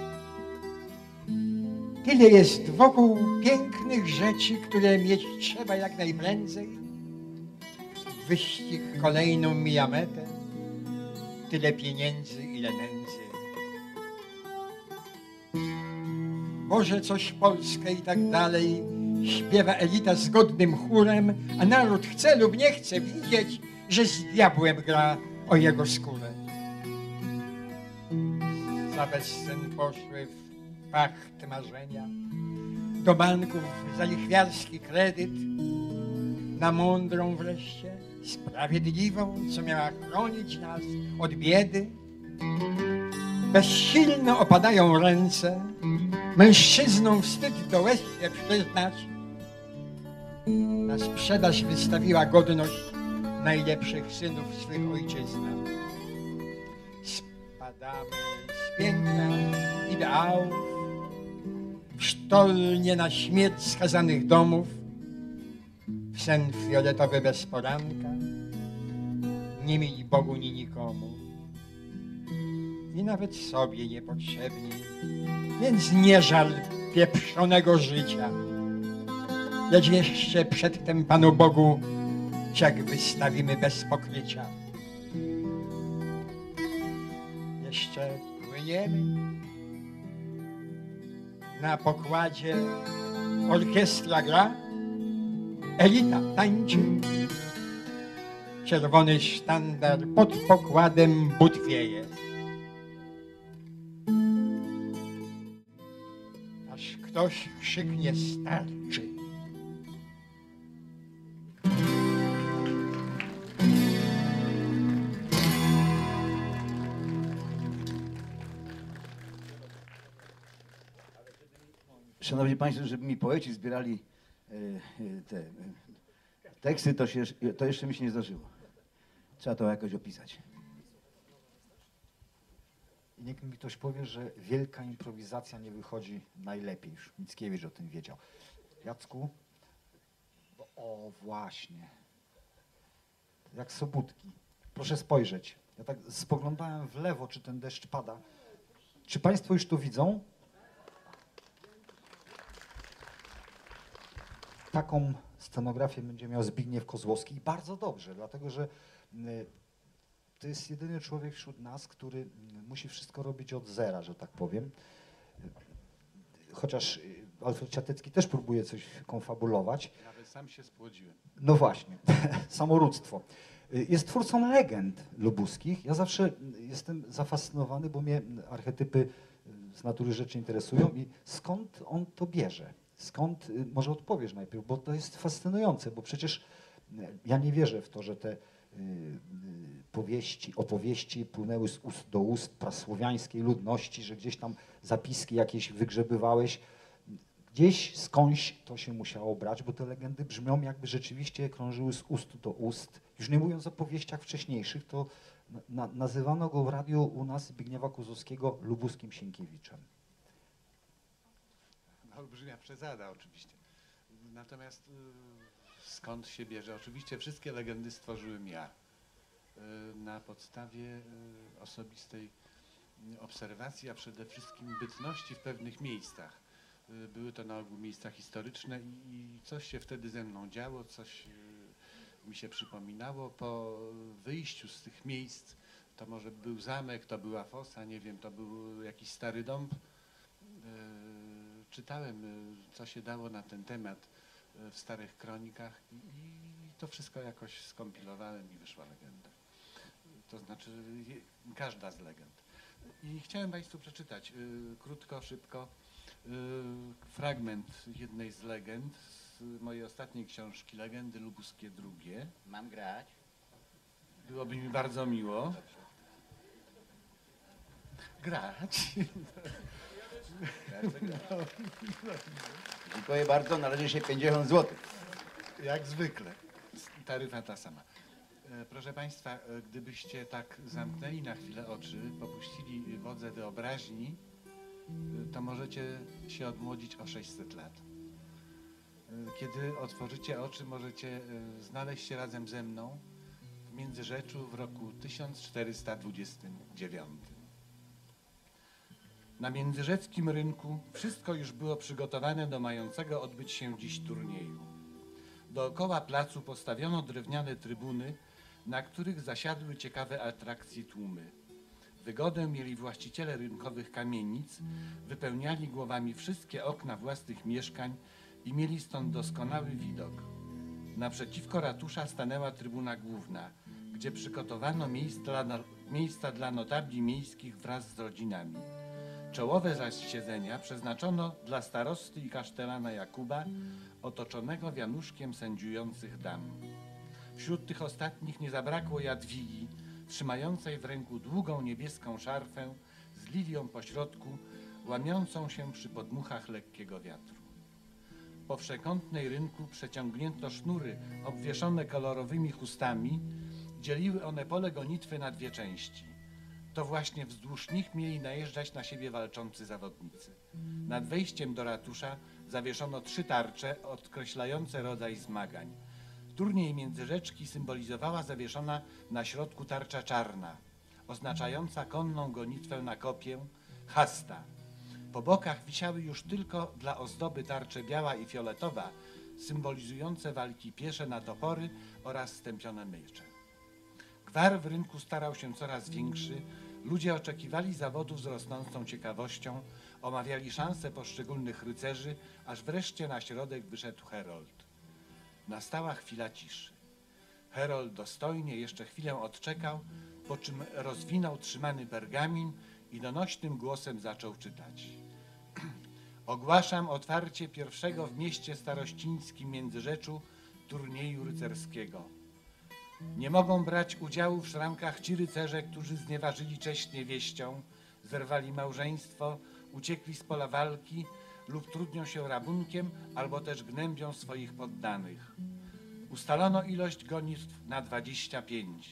Tyle jest wokół pięknych rzeczy, które mieć trzeba jak najprędzej. Wyścig kolejną mija metę, tyle pieniędzy, ile nędzy. Boże, coś Polskę i tak dalej, śpiewa elita zgodnym chórem, a naród chce lub nie chce widzieć, że z diabłem gra o jego skórę. Za bezcen poszły w pacht marzenia, do banków za lichwiarski kredyt, na mądrą wreszcie, sprawiedliwą, co miała chronić nas od biedy. Bezsilno opadają ręce, mężczyznom wstyd do łez się przyznać. Na sprzedaż wystawiła godność najlepszych synów swych ojczyzna. Spadamy z piękna ideałów, sztolnie na śmierć skazanych domów, w sen fioletowy bez poranka, nie mieli Bogu ni nikomu. I nawet sobie niepotrzebni, więc nie żal pieprzonego życia. Lecz jeszcze przedtem Panu Bogu ciak wystawimy bez pokrycia. Jeszcze płyniemy. Na pokładzie orkiestra gra, elita tańczy. Czerwony sztandar pod pokładem butwieje. Aż ktoś krzyknie starczy. Szanowni Państwo, żeby mi poeci zbierali te teksty, to jeszcze mi się nie zdarzyło. Trzeba to jakoś opisać. I niech mi ktoś powie, że wielka improwizacja nie wychodzi najlepiej. Już Mickiewicz o tym wiedział. Jacku? O, właśnie. Jak Sobótki. Proszę spojrzeć. Ja tak spoglądałem w lewo, czy ten deszcz pada. Czy Państwo już to widzą? Taką scenografię będzie miał Zbigniew Kozłowski i bardzo dobrze, dlatego że to jest jedyny człowiek wśród nas, który musi wszystko robić od zera, że tak powiem. Chociaż Alfred Ciatecki też próbuje coś konfabulować. Nawet sam się spłodziłem. No właśnie, samorództwo. Jest twórcą legend lubuskich. Ja zawsze jestem zafascynowany, bo mnie archetypy z natury rzeczy interesują i skąd on to bierze? Skąd, może odpowiesz najpierw, bo to jest fascynujące, bo przecież ja nie wierzę w to, że te opowieści płynęły z ust do ust prasłowiańskiej ludności, że gdzieś tam zapiski jakieś wygrzebywałeś. Gdzieś skądś to się musiało brać, bo te legendy brzmią, jakby rzeczywiście krążyły z ust do ust. Już nie mówiąc o powieściach wcześniejszych, to nazywano go w radiu u nas Zbigniewa Kozłowskiego lubuskim Sienkiewiczem. Olbrzymia przesada oczywiście. Natomiast skąd się bierze? Oczywiście wszystkie legendy stworzyłem ja. Na podstawie osobistej obserwacji, a przede wszystkim bytności w pewnych miejscach. Były to na ogół miejsca historyczne i coś się wtedy ze mną działo, coś mi się przypominało. Po wyjściu z tych miejsc, to może był zamek, to była fosa, nie wiem, to był jakiś stary dąb. Czytałem, co się dało na ten temat w starych kronikach i to wszystko jakoś skompilowałem i wyszła legenda. To znaczy każda z legend. I chciałem Państwu przeczytać krótko, szybko fragment jednej z legend z mojej ostatniej książki, Legendy lubuskie II. Mam grać? Byłoby mi bardzo miło. Grać? Dziękuję bardzo, należy się 50 zł. Jak zwykle. Taryfa ta sama. Proszę Państwa, gdybyście tak zamknęli na chwilę oczy, popuścili wodze wyobraźni, to możecie się odmłodzić o 600 lat. Kiedy otworzycie oczy, możecie znaleźć się razem ze mną w Międzyrzeczu w roku 1429. Na międzyrzeckim rynku wszystko już było przygotowane do mającego odbyć się dziś turnieju. Dookoła placu postawiono drewniane trybuny, na których zasiadły ciekawe atrakcje tłumy. Wygodę mieli właściciele rynkowych kamienic, wypełniali głowami wszystkie okna własnych mieszkań i mieli stąd doskonały widok. Naprzeciwko ratusza stanęła trybuna główna, gdzie przygotowano miejsca dla notabli miejskich wraz z rodzinami. Czołowe zaś siedzenia przeznaczono dla starosty i kasztelana Jakuba, otoczonego wianuszkiem sędziujących dam. Wśród tych ostatnich nie zabrakło Jadwigi, trzymającej w ręku długą niebieską szarfę z lilią pośrodku, łamiącą się przy podmuchach lekkiego wiatru. Po przekątnej rynku przeciągnięto sznury obwieszone kolorowymi chustami, dzieliły one pole gonitwy na dwie części. To właśnie wzdłuż nich mieli najeżdżać na siebie walczący zawodnicy. Nad wejściem do ratusza zawieszono 3 tarcze odkreślające rodzaj zmagań. Turniej Międzyrzeczki symbolizowała zawieszona na środku tarcza czarna, oznaczająca konną gonitwę na kopię, hasta. Po bokach wisiały już tylko dla ozdoby tarcze biała i fioletowa, symbolizujące walki piesze na topory oraz stępione miecze. Gwar w rynku starał się coraz większy, ludzie oczekiwali zawodów z rosnącą ciekawością, omawiali szanse poszczególnych rycerzy, aż wreszcie na środek wyszedł herold. Nastała chwila ciszy. Herold dostojnie jeszcze chwilę odczekał, po czym rozwinął trzymany pergamin i donośnym głosem zaczął czytać. Ogłaszam otwarcie pierwszego w mieście starościńskim Międzyrzeczu turnieju rycerskiego. Nie mogą brać udziału w szrankach ci rycerze, którzy znieważyli cześć niewieścią, zerwali małżeństwo, uciekli z pola walki lub trudnią się rabunkiem, albo też gnębią swoich poddanych. Ustalono ilość gonitw na 25.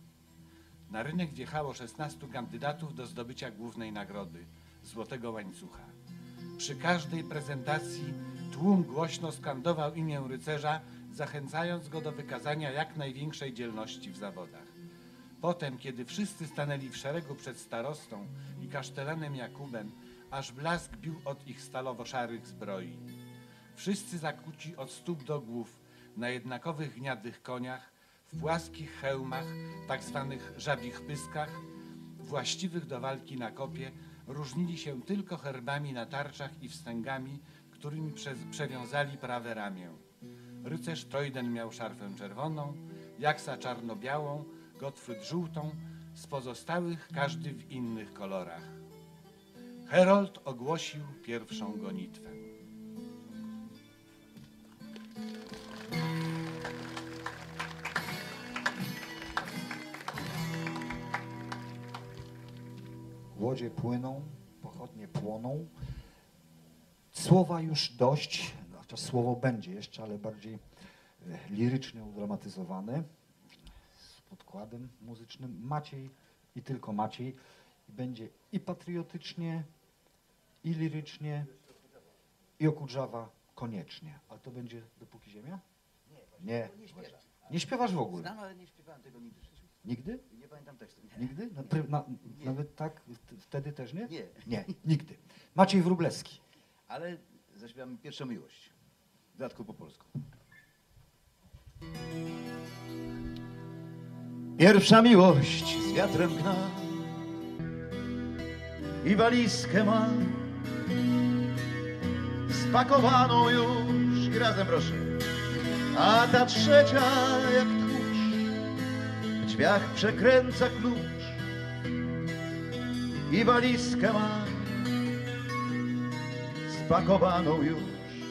Na rynek wjechało 16 kandydatów do zdobycia głównej nagrody – złotego łańcucha. Przy każdej prezentacji tłum głośno skandował imię rycerza, zachęcając go do wykazania jak największej dzielności w zawodach. Potem, kiedy wszyscy stanęli w szeregu przed starostą i kasztelanem Jakubem, aż blask bił od ich stalowo-szarych zbroi. Wszyscy zakuci od stóp do głów, na jednakowych gniadych koniach, w płaskich hełmach, tak zwanych żabich pyskach, właściwych do walki na kopie, różnili się tylko herbami na tarczach i wstęgami, którymi przewiązali prawe ramię. Rycerz Trojden miał szarfę czerwoną, Jaksa czarno-białą, Gottfried żółtą, z pozostałych każdy w innych kolorach. Herold ogłosił pierwszą gonitwę. Łodzie płyną, pochodnie płoną. Słowa już dość, chociaż słowo będzie jeszcze, ale bardziej lirycznie udramatyzowane, z podkładem muzycznym. Maciej i tylko Maciej. I będzie i patriotycznie, i lirycznie, i Okudżawa koniecznie. Ale to będzie dopóki ziemia? Nie. Nie śpiewasz w ogóle? Znam, ale nie śpiewałem tego nigdy w życiu. Nigdy? Nie pamiętam tekstu. Nigdy? Nawet tak? Wtedy też nie? Nie. Nie, nigdy. Maciej Wróblewski. Ale zaśpiewamy Pierwszą miłość. W dodatku po polsku. Pierwsza miłość z wiatrem gna i walizkę ma spakowaną już i razem proszę, a ta trzecia jak tchórz w drzwiach przekręca klucz i walizkę ma spakowaną już.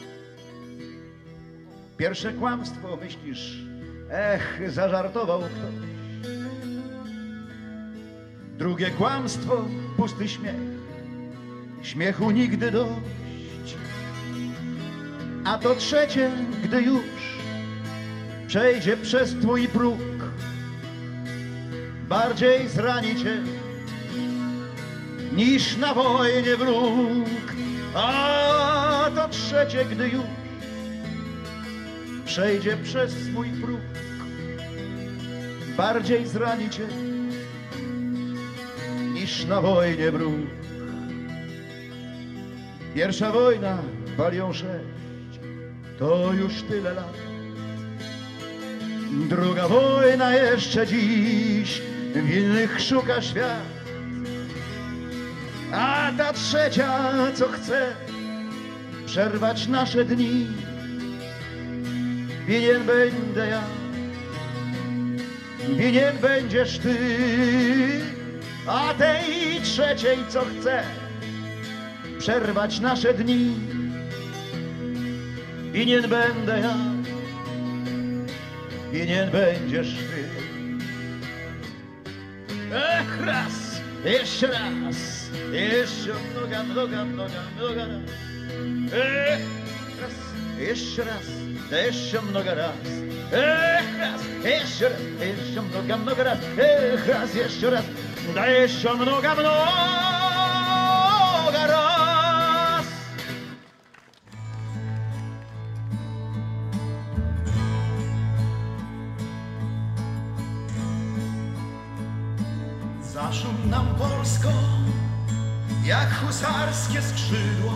Pierwsze kłamstwo myślisz, zażartował ktoś. Drugie kłamstwo, pusty śmiech, śmiechu nigdy dość. A to trzecie, gdy już przejdzie przez twój próg, bardziej zrani cię niż na wojnie wróg. A to trzecie, gdy już przejdzie przez swój próg, bardziej zrani cię niż na wojnie wróg. Pierwsza wojna, Balią 6, to już tyle lat. Druga wojna jeszcze dziś winnych szuka świat. A ta trzecia, co chce przerwać nasze dni, winien będę ja. winien będziesz ty, a tej trzeciej, co chce przerwać nasze dni, winien będę ja, winien będziesz ty. Ech, raz, jeszcze raz, jeszcze mnoga, mnoga, mnoga, mnoga raz. Ech, raz, jeszcze raz, jeszcze mnoga raz. Ech, raz, jeszcze raz, jeszcze mnoga, mnoga raz. Ech, raz, jeszcze raz, jeszcze mnoga, mnoga raz. Zaszum nam Polsko, jak husarskie skrzydło,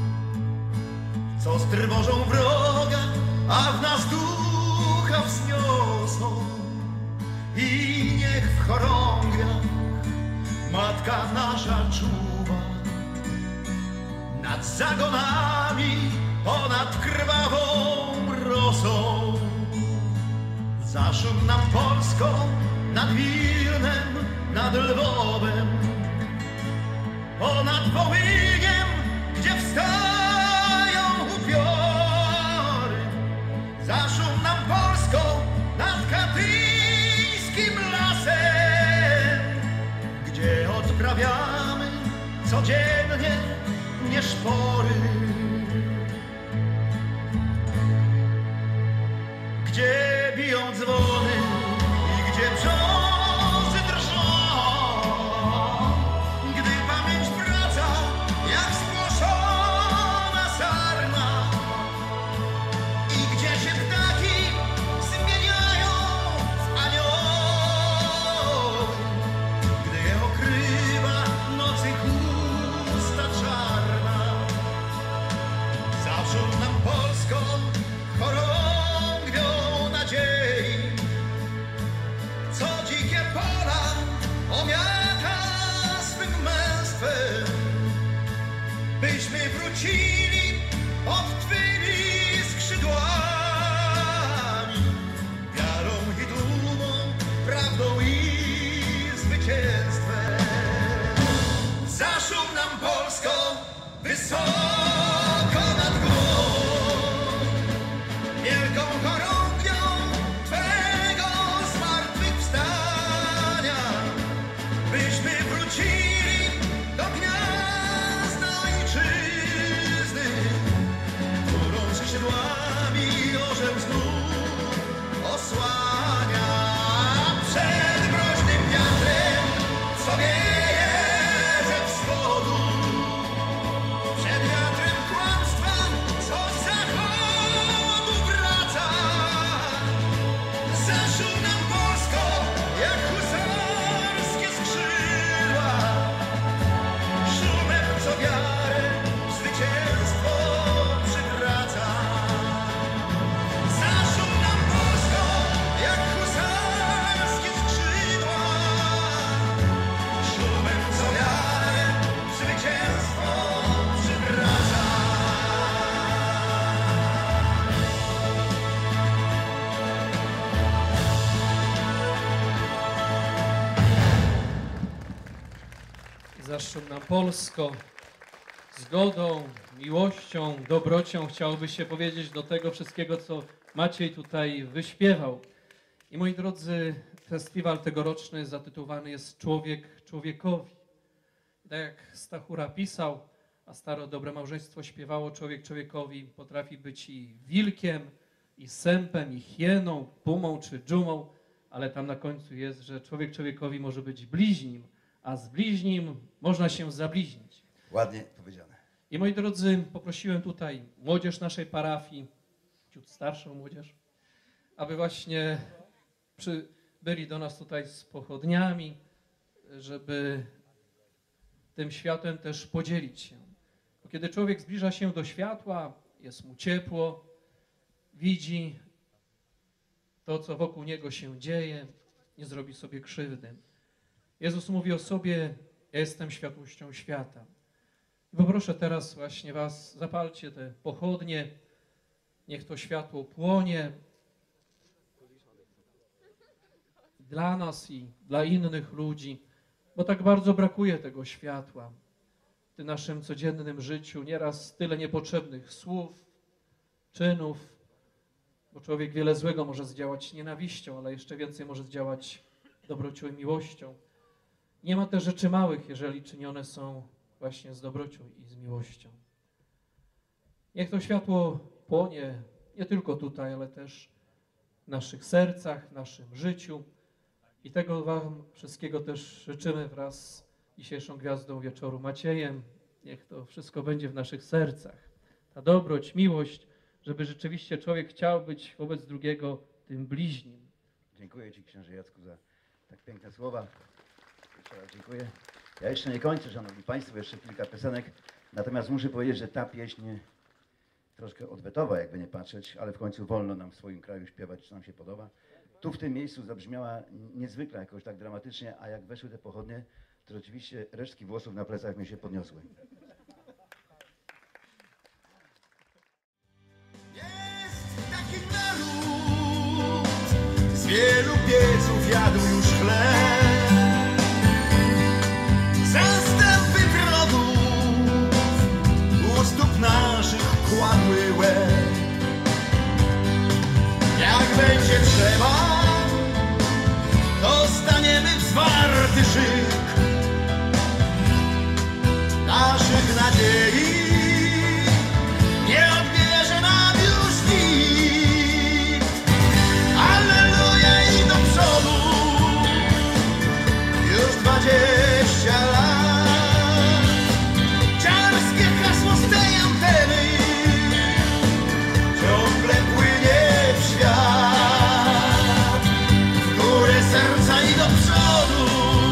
co strwożą wroga, a w nas ducha wzniosą. I niech w chorągwiach matka nasza czuwa nad zagonami, ponad krwawą rosą. Zaszum nam Polsko, nad Wilnem, nad Lwowem, ponad Wołyniem, gdzie wstają upiory. Zaszum nam Polsko, nad katyńskim lasem, gdzie odprawiamy codziennie nieszpory, gdzie biją dzwony i gdzie brzozy drżą, gdy pamięć wraca jak spłoszona sarna i gdzie się ptaki zmieniają w anioły, gdy je okrywa nocy chusta czarna. Zawrzą nam Polską chorągwią nadziei, co dzikie pola omiata swym męstwem, byśmy wrócili pod twymi skrzydłami, wiarą i dumą, prawdą i zwycięstwem. Zaszum nam Polsko wysoko nad górą, wielką chorągwią Twego zmartwychwstania, byśmy wrócili do gniazda ojczyzny, którą skrzydłami orzeł znów osłania. Przed mroźnym wiatrem, co wieje ze wschodu, przed wiatrem kłamstwa, co z zachodu wraca. Zaszum nam Polsko, jak husarskie skrzydła, szumem co wiarę w zwycięstwo przywraca. Zaszum nam Polsko, jak husarskie skrzydła, szumem co wiarę w zwycięstwo przywraca. Zaszum nam Polsko, zgodą, miłością, dobrocią chciałoby się powiedzieć do tego wszystkiego, co Maciej tutaj wyśpiewał. I moi drodzy, festiwal tegoroczny zatytułowany jest Człowiek człowiekowi. Tak jak Stachura pisał, a stare dobre małżeństwo śpiewało, człowiek człowiekowi potrafi być i wilkiem, i sępem, i hieną, pumą czy dżumą, ale tam na końcu jest, że człowiek człowiekowi może być bliźnim, a z bliźnim można się zabliźnić. Ładnie powiedziane. I moi drodzy, poprosiłem tutaj młodzież naszej parafii, ciut starszą młodzież, aby właśnie byli do nas tutaj z pochodniami, żeby tym światłem też podzielić się. Bo kiedy człowiek zbliża się do światła, jest mu ciepło, widzi to, co wokół niego się dzieje, nie zrobi sobie krzywdy. Jezus mówi o sobie, ja jestem światłością świata. I poproszę teraz właśnie was, zapalcie te pochodnie, niech to światło płonie. dla nas i dla innych ludzi, bo tak bardzo brakuje tego światła w tym naszym codziennym życiu. Nieraz tyle niepotrzebnych słów, czynów, bo człowiek wiele złego może zdziałać nienawiścią, ale jeszcze więcej może zdziałać dobrocią i miłością. Nie ma też rzeczy małych, jeżeli czynione są właśnie z dobrocią i z miłością. Niech to światło płonie nie tylko tutaj, ale też w naszych sercach, w naszym życiu. I tego wam wszystkiego też życzymy wraz z dzisiejszą gwiazdą wieczoru Maciejem. Niech to wszystko będzie w naszych sercach. Ta dobroć, miłość, żeby rzeczywiście człowiek chciał być wobec drugiego tym bliźnim. Dziękuję Ci, księże Jacku, za tak piękne słowa. Jeszcze raz dziękuję. Ja jeszcze nie kończę, szanowni państwo, jeszcze kilka piosenek. Natomiast muszę powiedzieć, że ta pieśń troszkę odwetowa, jakby nie patrzeć, ale w końcu wolno nam w swoim kraju śpiewać, czy nam się podoba. Tu w tym miejscu zabrzmiała niezwykle jakoś tak dramatycznie, a jak weszły te pochodnie, to rzeczywiście resztki włosów na plecach mi się podniosły. Jest taki naród, z wielu pieców jadł już chleb. Zastępy wrogów u stóp naszych kładły łeb. Jak będzie trzeba, to staniemy w zwarty szyk naszych nadziei. Nie odbierze nam już nikt. Alleluja i do przodu. Już 20 lat. Ciarskie hasło z tej anteny ciągle płynie w świat. W górę serca i do przodu.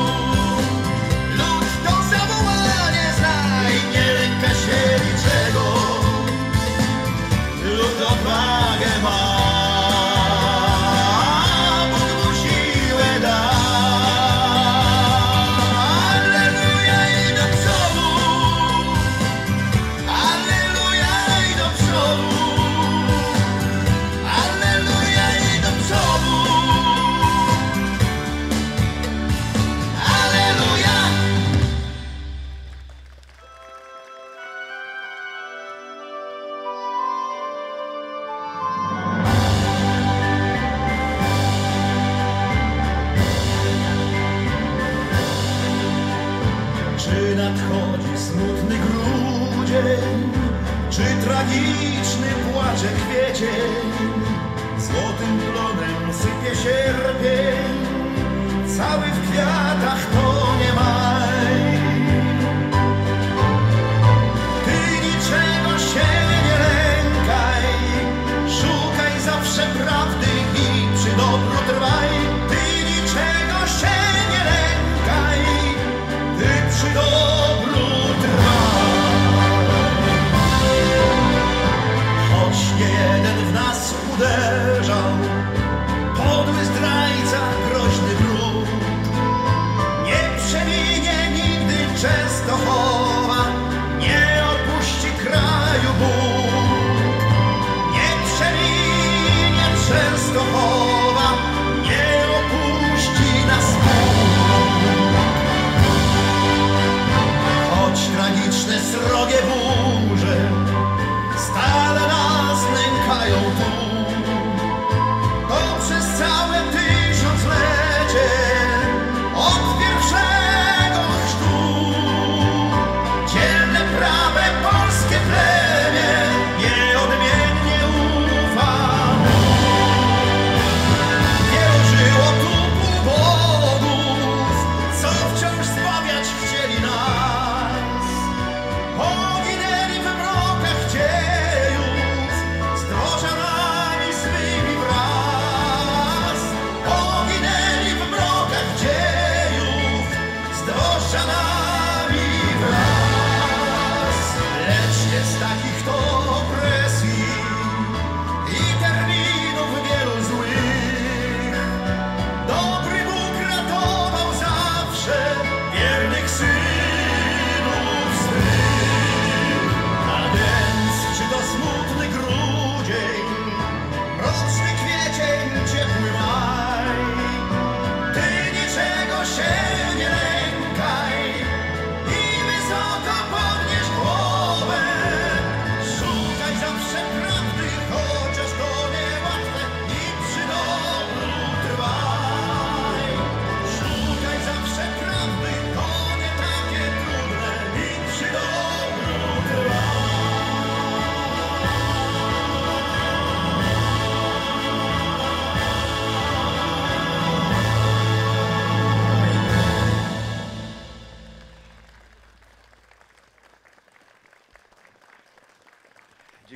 Lud to zawołanie zna i nie lęka się niczego. Lud odwagę ma, Bóg mu siłę da. Alleluja i do przodu. Alleluja i do przodu. Alleluja i do przodu. Alleluja. Czy nadchodzi smutny grudzień, czy tragiczny płacze kwiecień? Złotym plonem sypie sierpień, cały w kwiatach tonie maj. Ty niczego się nie lękaj, szukaj zawsze prawdy i przy dobru trwaj. Ty niczego się nie lękaj, ty przy dobru trwaj. Choć nie jeden w nas uderzał, podły zdrajca, groźny wróg, nie przeminie nigdy Częstochowa, nie opuści kraju Bóg. Nie przeminie Częstochowa, nie opuści nas Bóg. Choć tragiczne, srogie burze stale nas nękają tu, to przez całe tysiąclecie od pierwszego chrztu dzielne, prawe polskie plemię nieodmiennie ufa. Wielu żyło tu półbogów, co wciąż zbawiać chcieli nas. Poginęli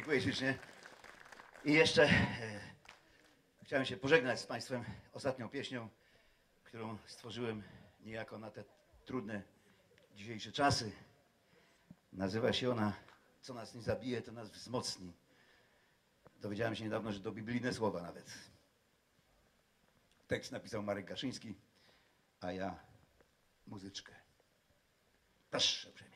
Dziękuję ślicznie. I jeszcze chciałem się pożegnać z Państwem ostatnią pieśnią, którą stworzyłem niejako na te trudne dzisiejsze czasy. Nazywa się ona "Co nas nie zabije, to nas wzmocni". Dowiedziałem się niedawno, że to biblijne słowa nawet. Tekst napisał Marek Gaszyński, a ja muzyczkę. Proszę uprzejmie.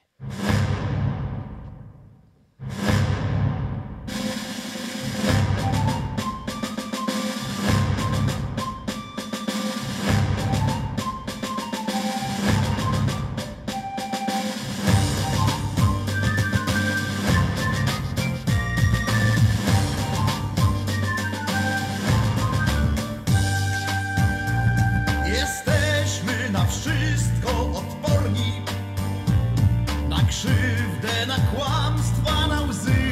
Jesteśmy na wszystko odporni, na krzywdę, na kłamstwa, na łzy.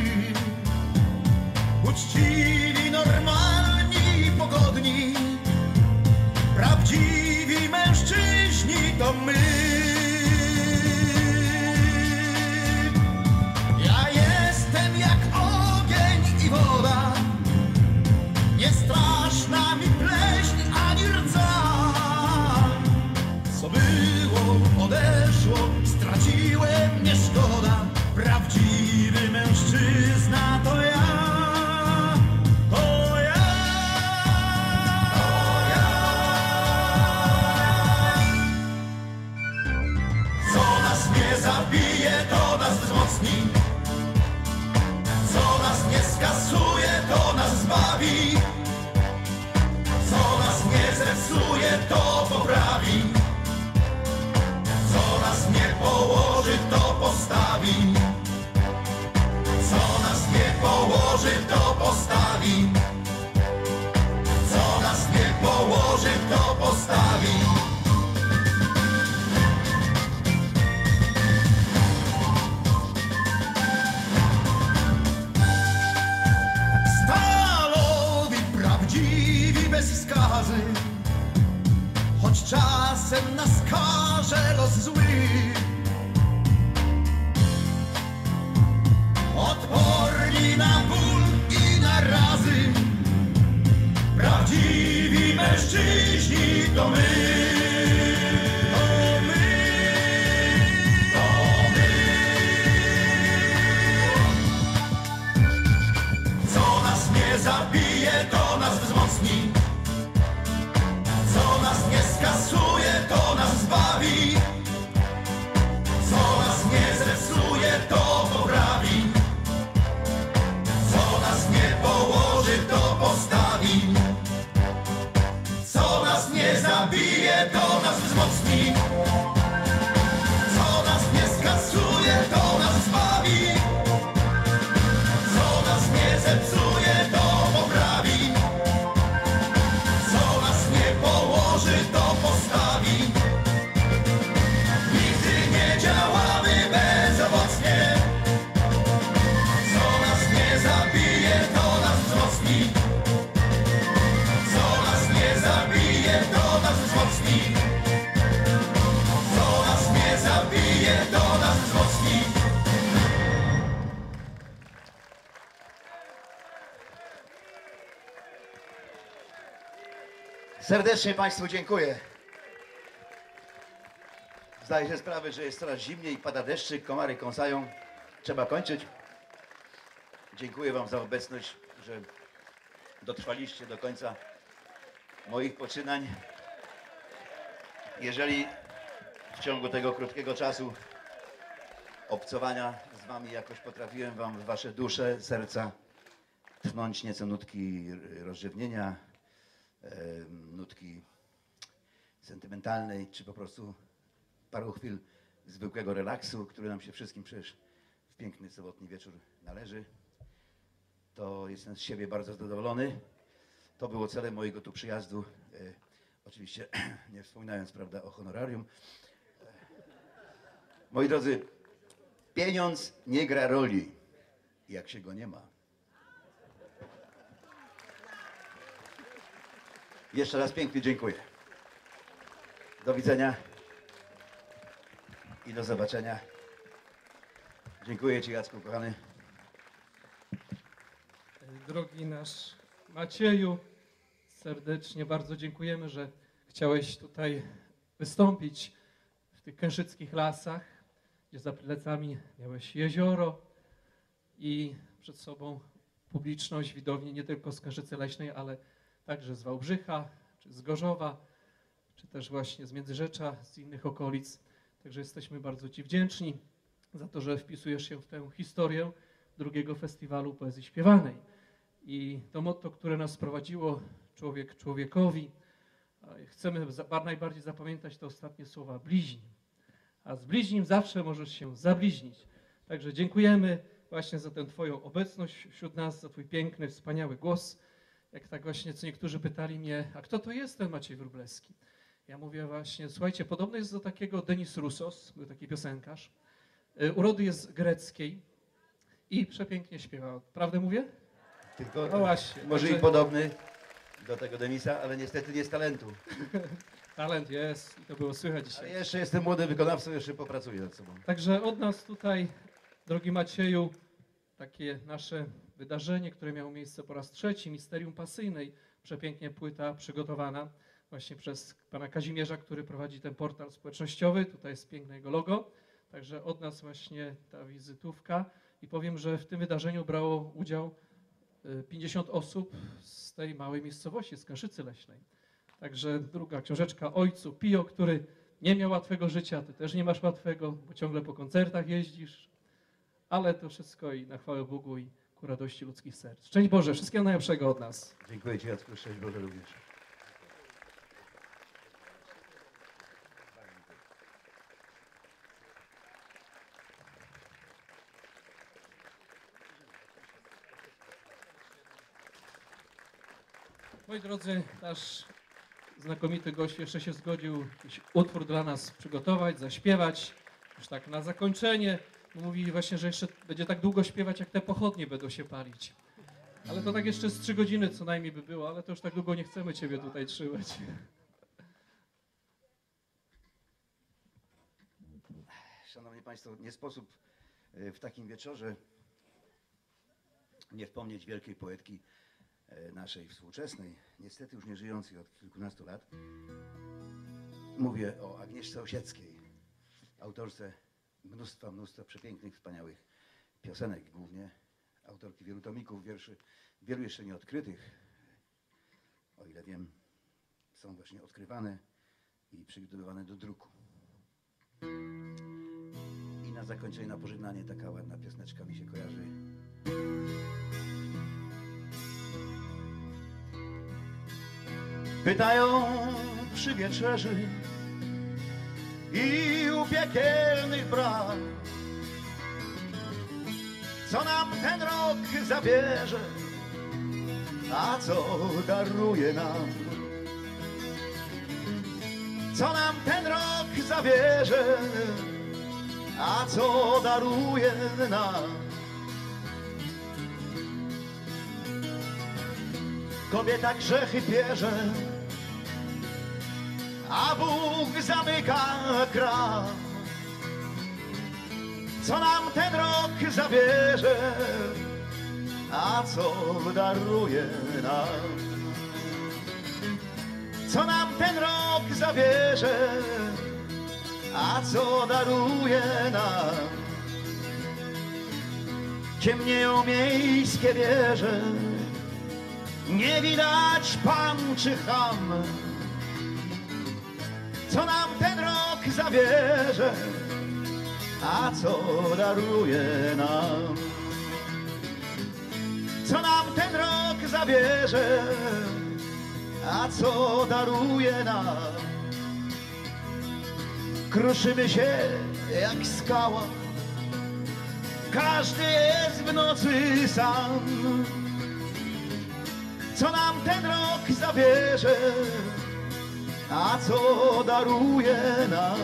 Uczciwi, normalni i pogodni, prawdziwi mężczyźni to my. Ja jestem jak ogień i woda, nie straszna mi pleśń ani rdza. Co było, odeszło, straciłem, nie szkoda. Prawdziwy mężczyzna to ja, to ja, to ja. Co nas nie zabije, to nas wzmocni. Co nas nie skasuje, to nas zbawi. Co nas nie zepsuje, to poprawi. Co nas nie położy, to postawi. Co nas nie położy, to postawi. Co nas nie położy, to postawi. Stalowi, prawdziwi, bez skazy, choć czasem nas karze los zły. Odporni na ból i na razy, prawdziwi mężczyźni to my. To my, to my. Co nas nie zabije, to nas wzmocni. Co nas nie skasuje, to nas zbawi. Co nas nie zepsuje, to poprawi. Co nas nie położy, to postawi. Co nas nie zabije, to nas wzmocni. Co nas nie skasuje, to nas zbawi. Co nas nie zepsuje, to poprawi. Co nas nie położy, to postawi. Nigdy nie działamy bezowocnie. Co nas nie zabije, to nas wzmocni. Co nas nie zabije, to nas wzmocni. Co nas nie zabije, to nas wzmocni. Serdecznie Państwu dziękuję. Zdaję sobie sprawę, że jest coraz zimniej, pada deszczyk, komary kąsają. Trzeba kończyć. Dziękuję Wam za obecność, że dotrwaliście do końca moich poczynań. Jeżeli w ciągu tego krótkiego czasu obcowania z Wami jakoś potrafiłem Wam w Wasze dusze, serca tchnąć nieco nutki rozrzewnienia, nutki sentymentalnej, czy po prostu paru chwil zwykłego relaksu, który nam się wszystkim przecież w piękny sobotni wieczór należy, to jestem z siebie bardzo zadowolony. To było celem mojego tu przyjazdu. Oczywiście nie wspominając, prawda, o honorarium. Moi drodzy, pieniądz nie gra roli, jak się go nie ma. Jeszcze raz pięknie dziękuję. Do widzenia i do zobaczenia. Dziękuję Ci, Jacku, kochany. Drogi nasz Macieju, serdecznie bardzo dziękujemy, że chciałeś tutaj wystąpić w tych kęszyckich lasach, gdzie za plecami miałeś jezioro i przed sobą publiczność, widownię nie tylko z Kężycy Leśnej, ale także z Wałbrzycha, czy z Gorzowa, czy też właśnie z Międzyrzecza, z innych okolic. Także jesteśmy bardzo Ci wdzięczni za to, że wpisujesz się w tę historię drugiego festiwalu poezji śpiewanej. I to motto, które nas prowadziło, człowiek człowiekowi, chcemy najbardziej zapamiętać te ostatnie słowa, bliźni. A z bliźnim zawsze możesz się zabliźnić. Także dziękujemy właśnie za tę Twoją obecność wśród nas, za Twój piękny, wspaniały głos. Jak tak właśnie, co niektórzy pytali mnie, a kto to jest ten Maciej Wróblewski? Ja mówię właśnie, słuchajcie, podobny jest do takiego Denis Roussos, był taki piosenkarz. Urody jest greckiej i przepięknie śpiewał. Prawdę mówię? Tylko No właśnie. może także i podobny do tego Denisa, ale niestety nie z talentu. talent jest i to było słychać Ale dzisiaj. jeszcze jestem młody wykonawcą, jeszcze popracuję nad sobą. Także od nas tutaj, drogi Macieju, takie nasze wydarzenie, które miało miejsce po raz trzeci, Misterium Pasyjnej, przepięknie płyta przygotowana właśnie przez pana Kazimierza, który prowadzi ten portal społecznościowy. Tutaj jest piękne jego logo. Także od nas właśnie ta wizytówka i powiem, że w tym wydarzeniu brało udział 50 osób z tej małej miejscowości, z Kęszycy Leśnej. Także druga książeczka Ojcu Pio, który nie miał łatwego życia, ty też nie masz łatwego, bo ciągle po koncertach jeździsz, ale to wszystko i na chwałę Bogu i ku radości ludzkich serc. Szczęść Boże, wszystkiego najlepszego od nas. Dziękuję Ci, Jacku, szczęść Boże również. Moi drodzy, nasz znakomity gość jeszcze się zgodził jakiś utwór dla nas przygotować, zaśpiewać. Już tak na zakończenie. Mówi właśnie, że jeszcze będzie tak długo śpiewać, jak te pochodnie będą się palić. Ale to tak jeszcze z 3 godziny co najmniej by było, ale to już tak długo nie chcemy Ciebie tutaj trzymać. Szanowni Państwo, nie sposób w takim wieczorze nie wspomnieć wielkiej poetki naszej współczesnej, niestety już nie żyjącej od kilkunastu lat. Mówię o Agnieszce Osieckiej, autorce mnóstwa przepięknych, wspaniałych piosenek, głównie autorki wielu tomików wierszy, wielu jeszcze nieodkrytych, o ile wiem, są właśnie odkrywane i przygotowywane do druku. I na zakończenie, na pożegnanie taka ładna piosneczka mi się kojarzy. Pytają przy wieczerzy i u piekielnych bram, co nam ten rok zabierze, a co daruje nam. Co nam ten rok zabierze, a co daruje nam. Kobieta grzechy bierze, a Bóg zamyka kram. Co nam ten rok zabierze, a co daruje nam. Co nam ten rok zabierze, a co daruje nam. Ciemnieją miejskie wieże, nie widać pan czy cham. Co nam ten rok zabierze, a co daruje nam. Co nam ten rok zabierze, a co daruje nam. Kruszymy się jak skała, każdy jest w nocy sam. Co nam ten rok zabierze, a co daruje nam.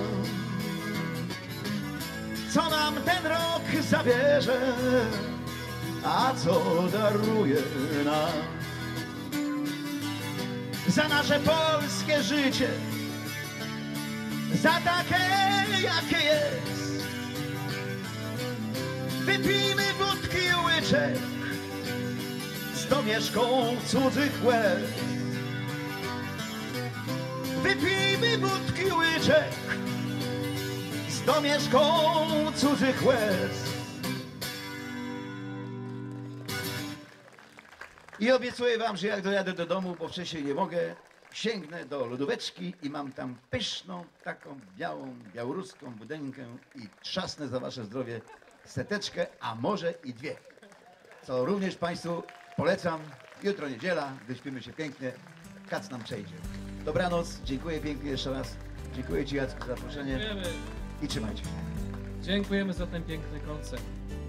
Co nam ten rok zabierze, a co daruje nam. Za nasze polskie życie, za takie jakie jest. Wypijmy wódki łyczek, z domieszką cudzych łez. Wypijmy wódki łyczek z domieszką cudzych łez. I obiecuję wam, że jak dojadę do domu, bo wcześniej nie mogę, sięgnę do lodóweczki i mam tam pyszną, taką białą, białoruską budenkę i trzasnę za wasze zdrowie seteczkę, a może i dwie. Co również państwu polecam. Jutro niedziela, wyśpimy się pięknie, kac nam przejdzie. Dobranoc, dziękuję pięknie jeszcze raz. Dziękuję ci, Jacku, za zaproszenie Dziękujemy. i trzymajcie się. Dziękujemy za ten piękny koncert.